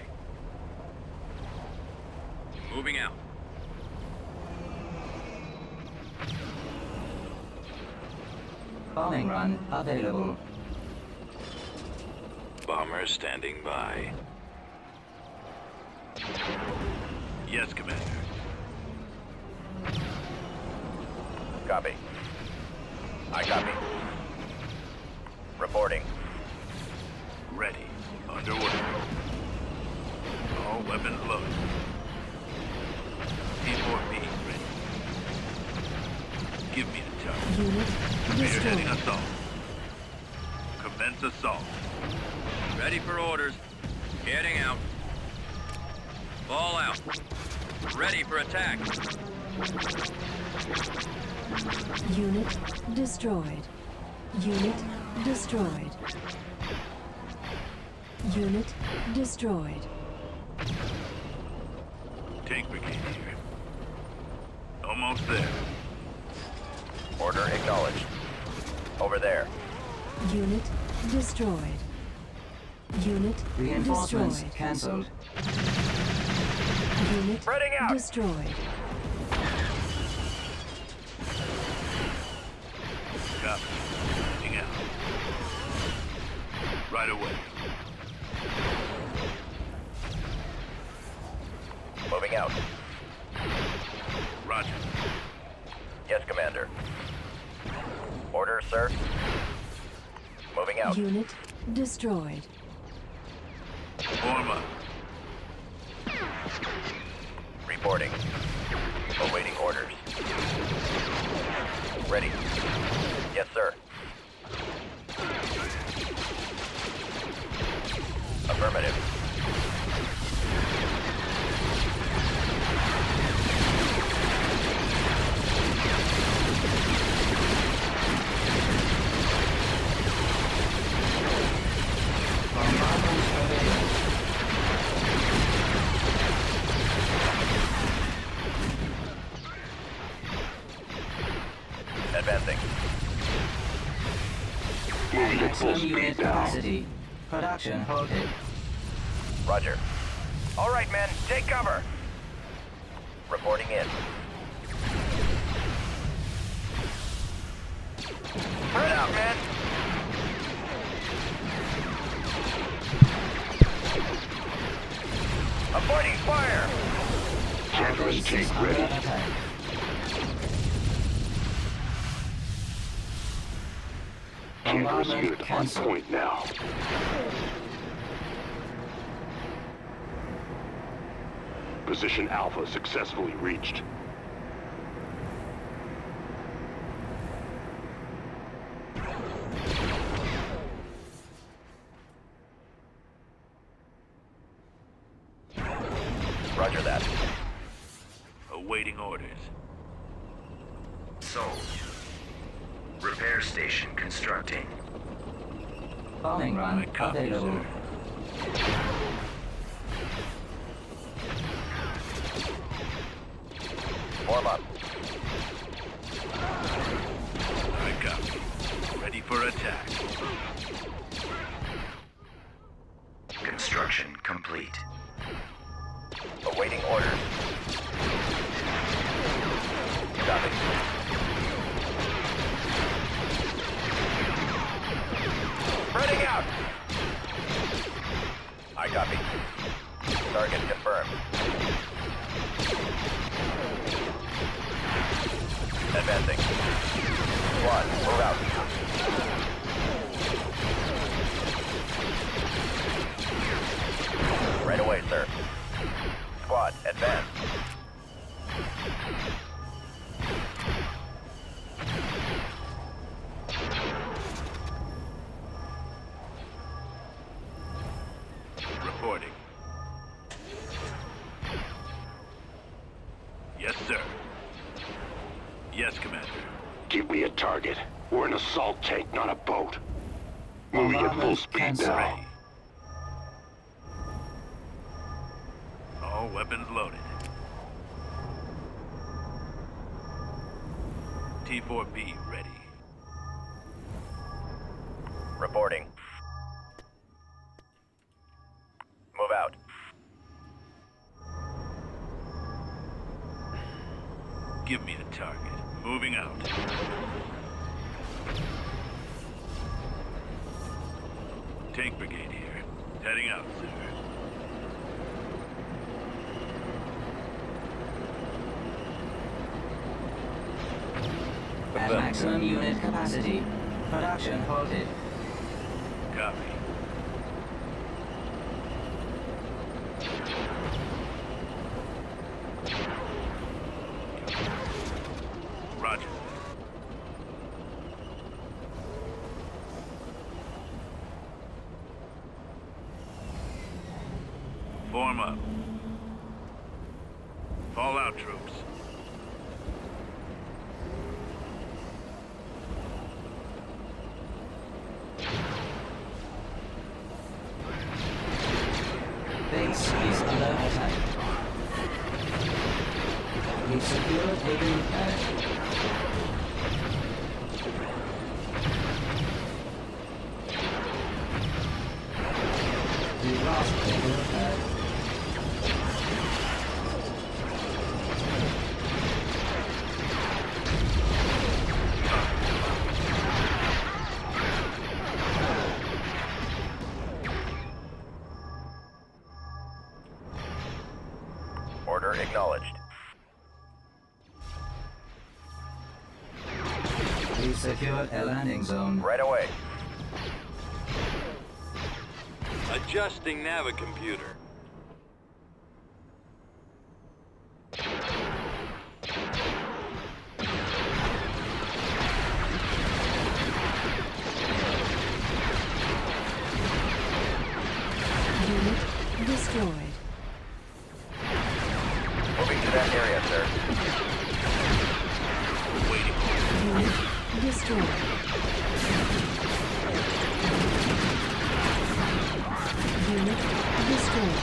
Moving out. Bombing run available. Bomber standing by. Yes, Commander. Copy. I copy. Reporting. Ready. Underway. All weapons loaded. T four B ready. Give me the charge. Unit Spearheading destroyed. assault. Commence assault. Ready for orders. Heading out. Fall out. Ready for attack. Unit destroyed. Unit destroyed. Unit destroyed. Tank brigade here. Almost there. Order acknowledged. Over there. Unit destroyed. Unit Reinforcements destroyed. cancelled. Unit Spreading out. destroyed. Copy. Heading out. Right away. Moving out. Roger. Yes, Commander. Orders, sir. Moving out. Unit destroyed. Form up. Reporting. Awaiting orders. Ready. Yes, sir. Affirmative. Advancing. Moving at full Maximum unit speed now. capacity. Production halted. Roger. All right, men, take cover. Reporting in. Spread out, men. Avoiding fire. Generous tank ready. Generous unit on point now. Position Alpha successfully reached. Roger that. Awaiting orders. Sold. Repair station constructing. Bombing run Copy, available. sir. Form up. I copy. Ready for attack. Construction complete. Awaiting orders. Copy. Spreading out. I copy. Target confirmed. Advancing. Squad, move out. Right away, sir. Squad, advance. Reporting. Yes, sir. Yes, Commander. Give me a target. We're an assault tank, not a boat. Moving at full speed now. Ready. All weapons loaded. T four B ready. Reporting. Move out. Give me a target. Moving out. Tank brigade here. Heading out, sir. At maximum unit capacity. Production halted. Copy. Roger. Form up. Fall out, troops. Base is under attack. We secured Haven Pad. We lost Haven Pad. We've secured a landing zone. Right away. Adjusting navicomputer. Unit destroyed. Moving to that area, sir. Unit destroyed. Unit destroyed.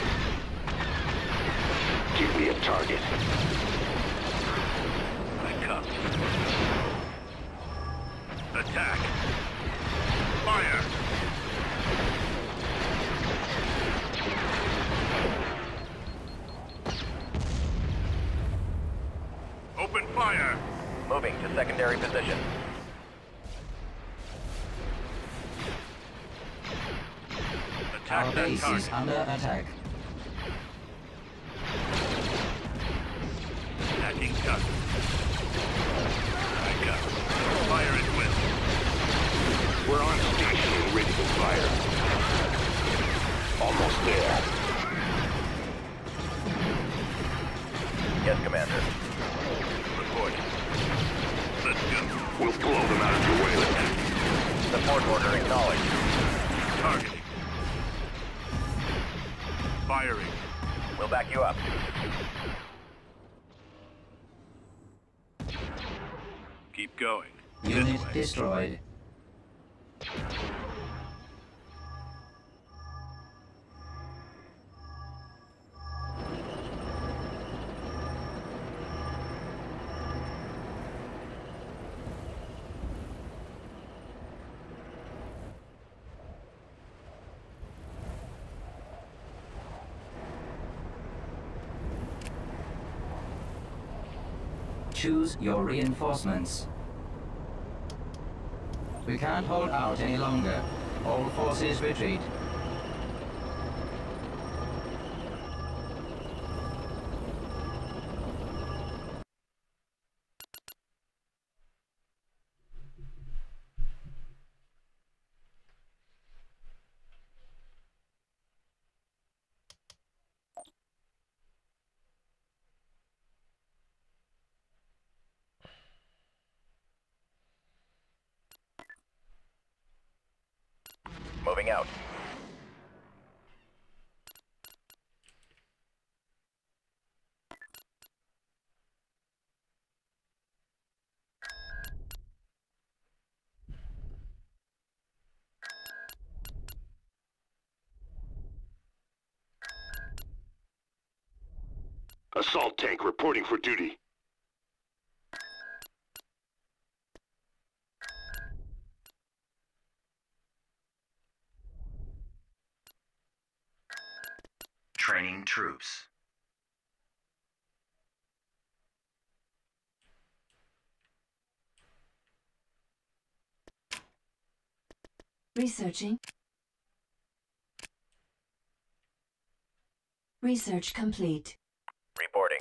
Give me a target. I come. Attack. Fire. Open fire. Moving to secondary position. Attack Our that base target. is under attack. Attacking target. I got it. Fire at will. We're on station and ready to fire. Almost there. Yes, Commander. Reporting. Let's go. We'll blow them out of your way. Support order acknowledged. Targeting. Firing. We'll back you up. Keep going. Unit This way. destroyed. Choose your reinforcements. We can't hold out any longer. All forces retreat. Moving out. Assault tank reporting for duty. Training troops. Researching. Research complete. Reporting.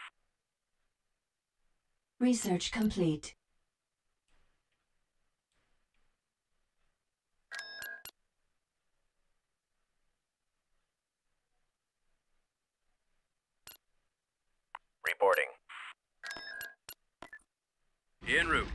Research complete. Reporting. En route.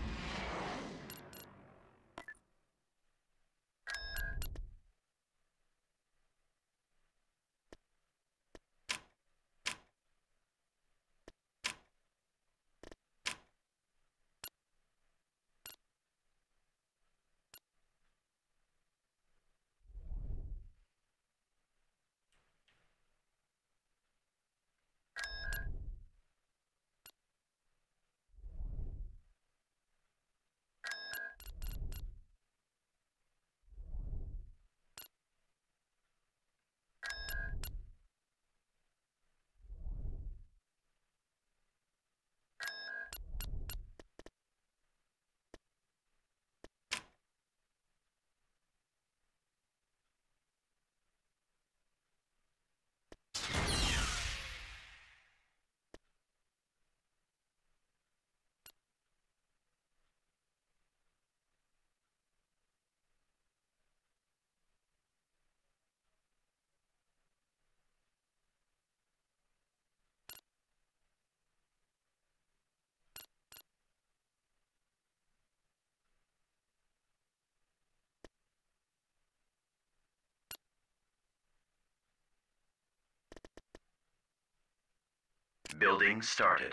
Building started.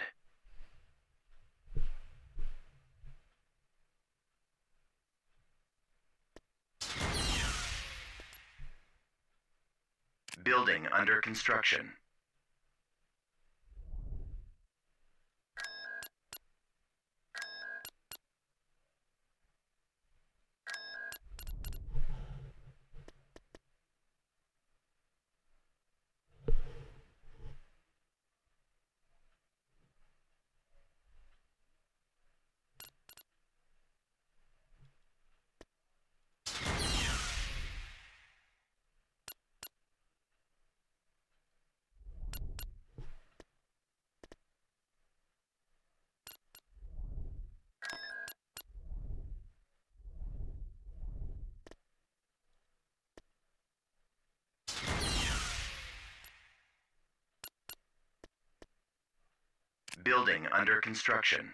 Building under construction. Building under construction.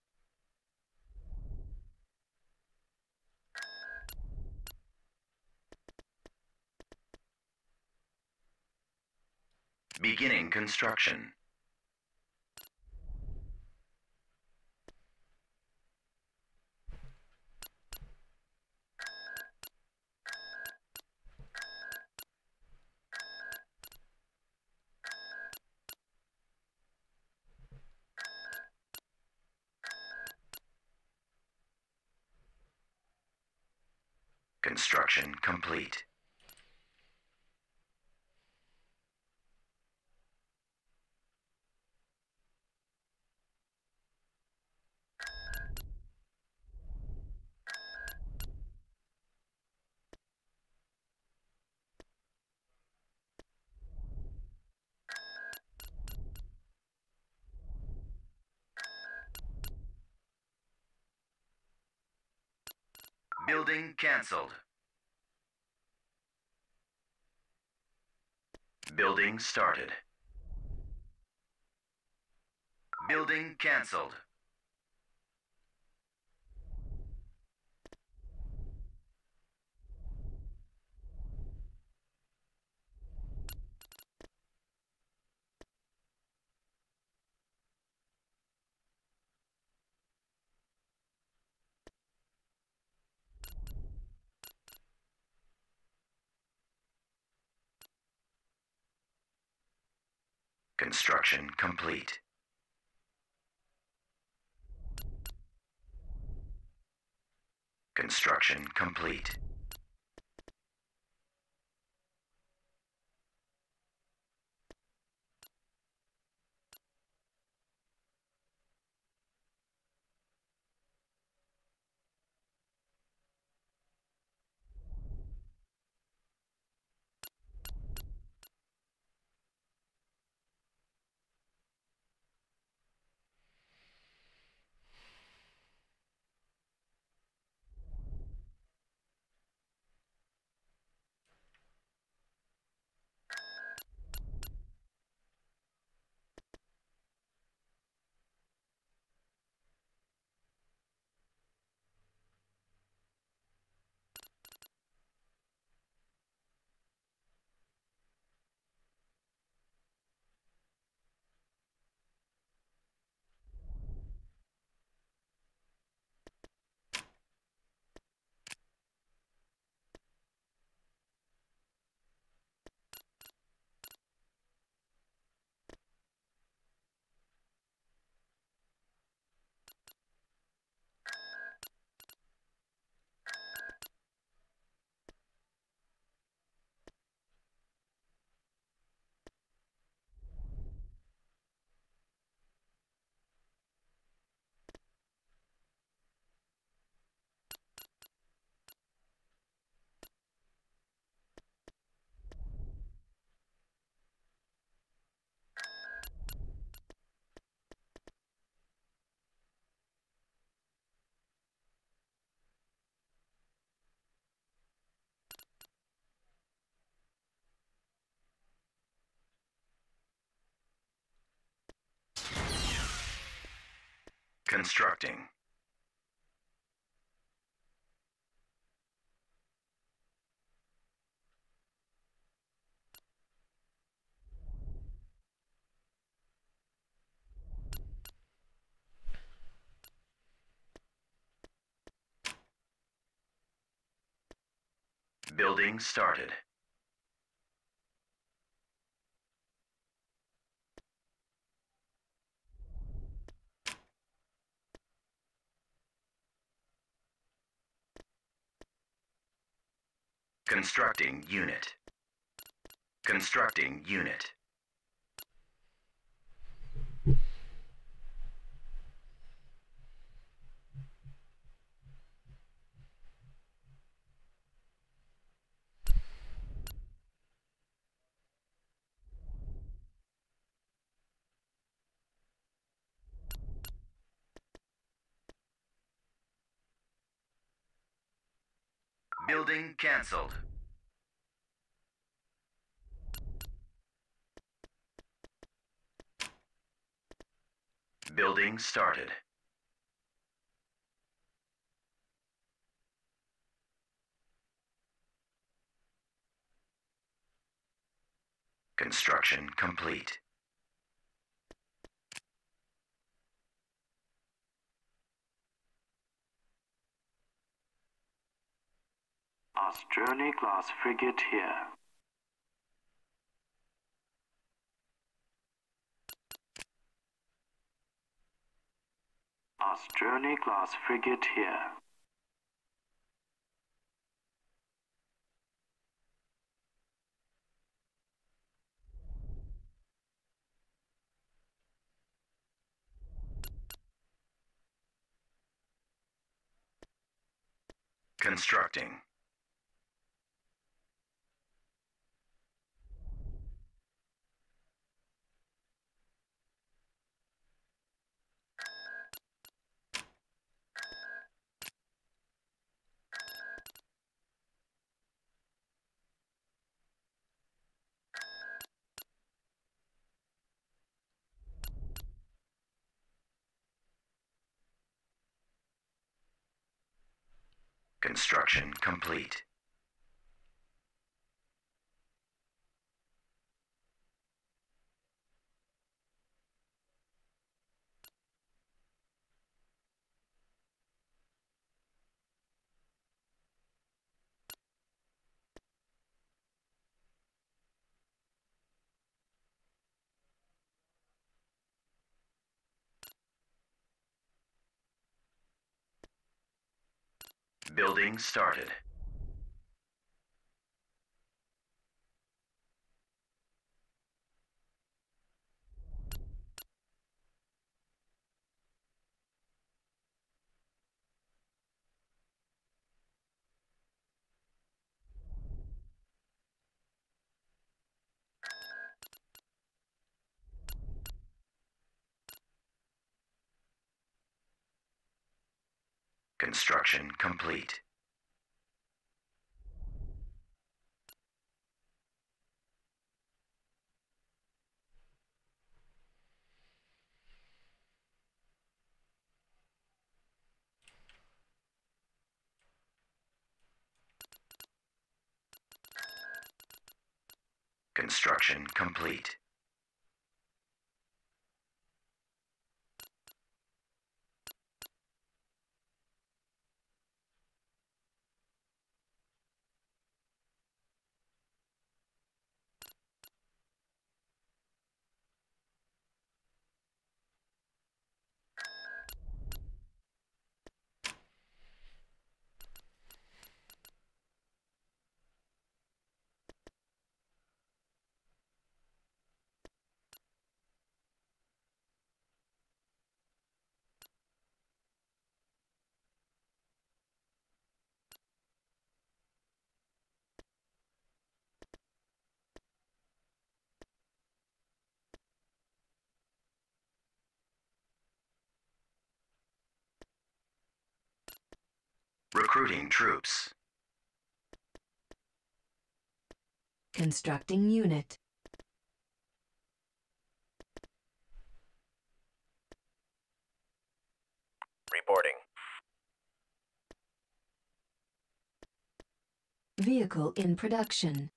Beginning construction. Construction complete. Building cancelled. Building started. Building cancelled. Construction complete. Construction complete. Constructing. Building started. Constructing unit. Constructing unit. Building cancelled. Building started. Construction complete. Australian class frigate here. Australian class frigate here. Constructing. Construction complete. Building started. Construction complete. Construction complete. Recruiting troops. Constructing unit. Reporting. Vehicle in production.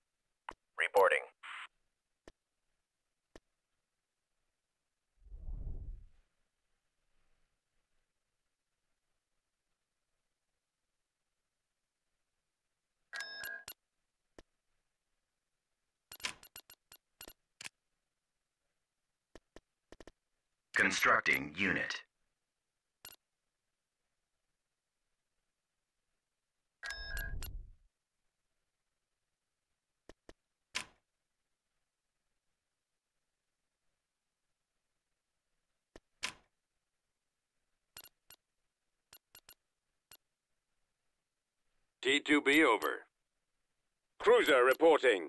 Reporting. Constructing unit. T two B over. Cruiser reporting.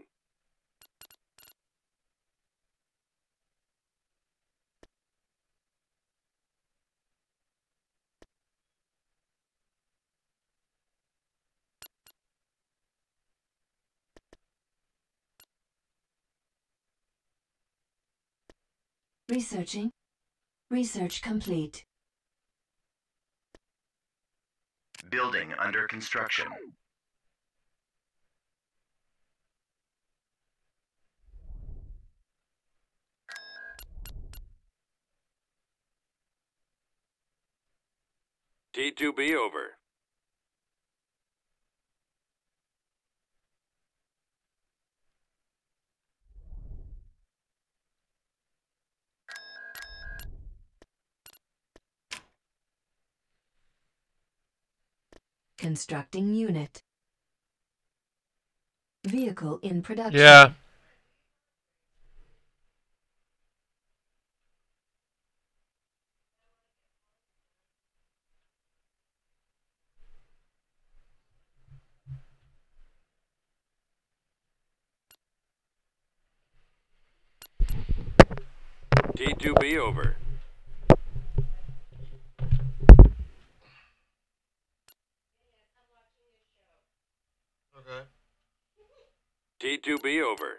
Researching. Research complete. Building under construction. T two B over. Constructing unit. Vehicle in production. Yeah. T two B over. Okay. T two B over.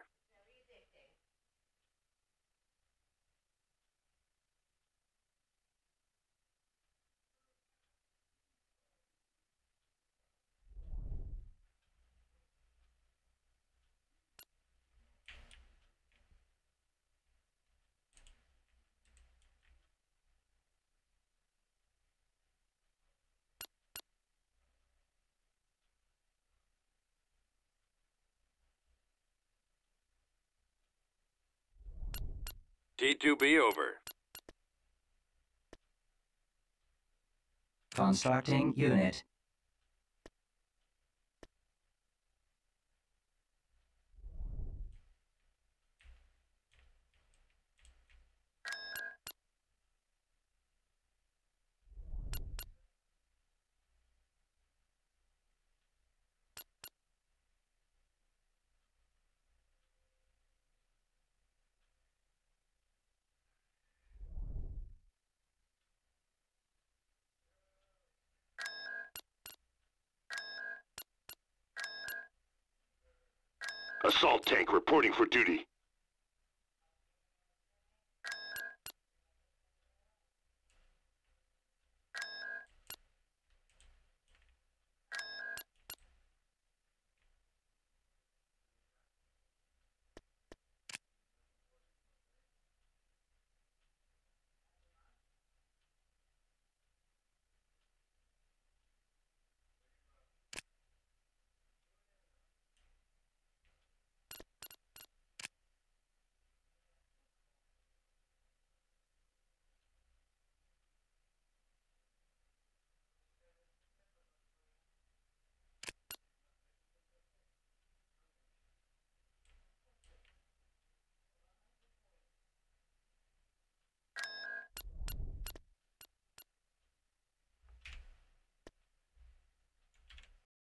T two B over. Constructing unit. Assault tank reporting for duty.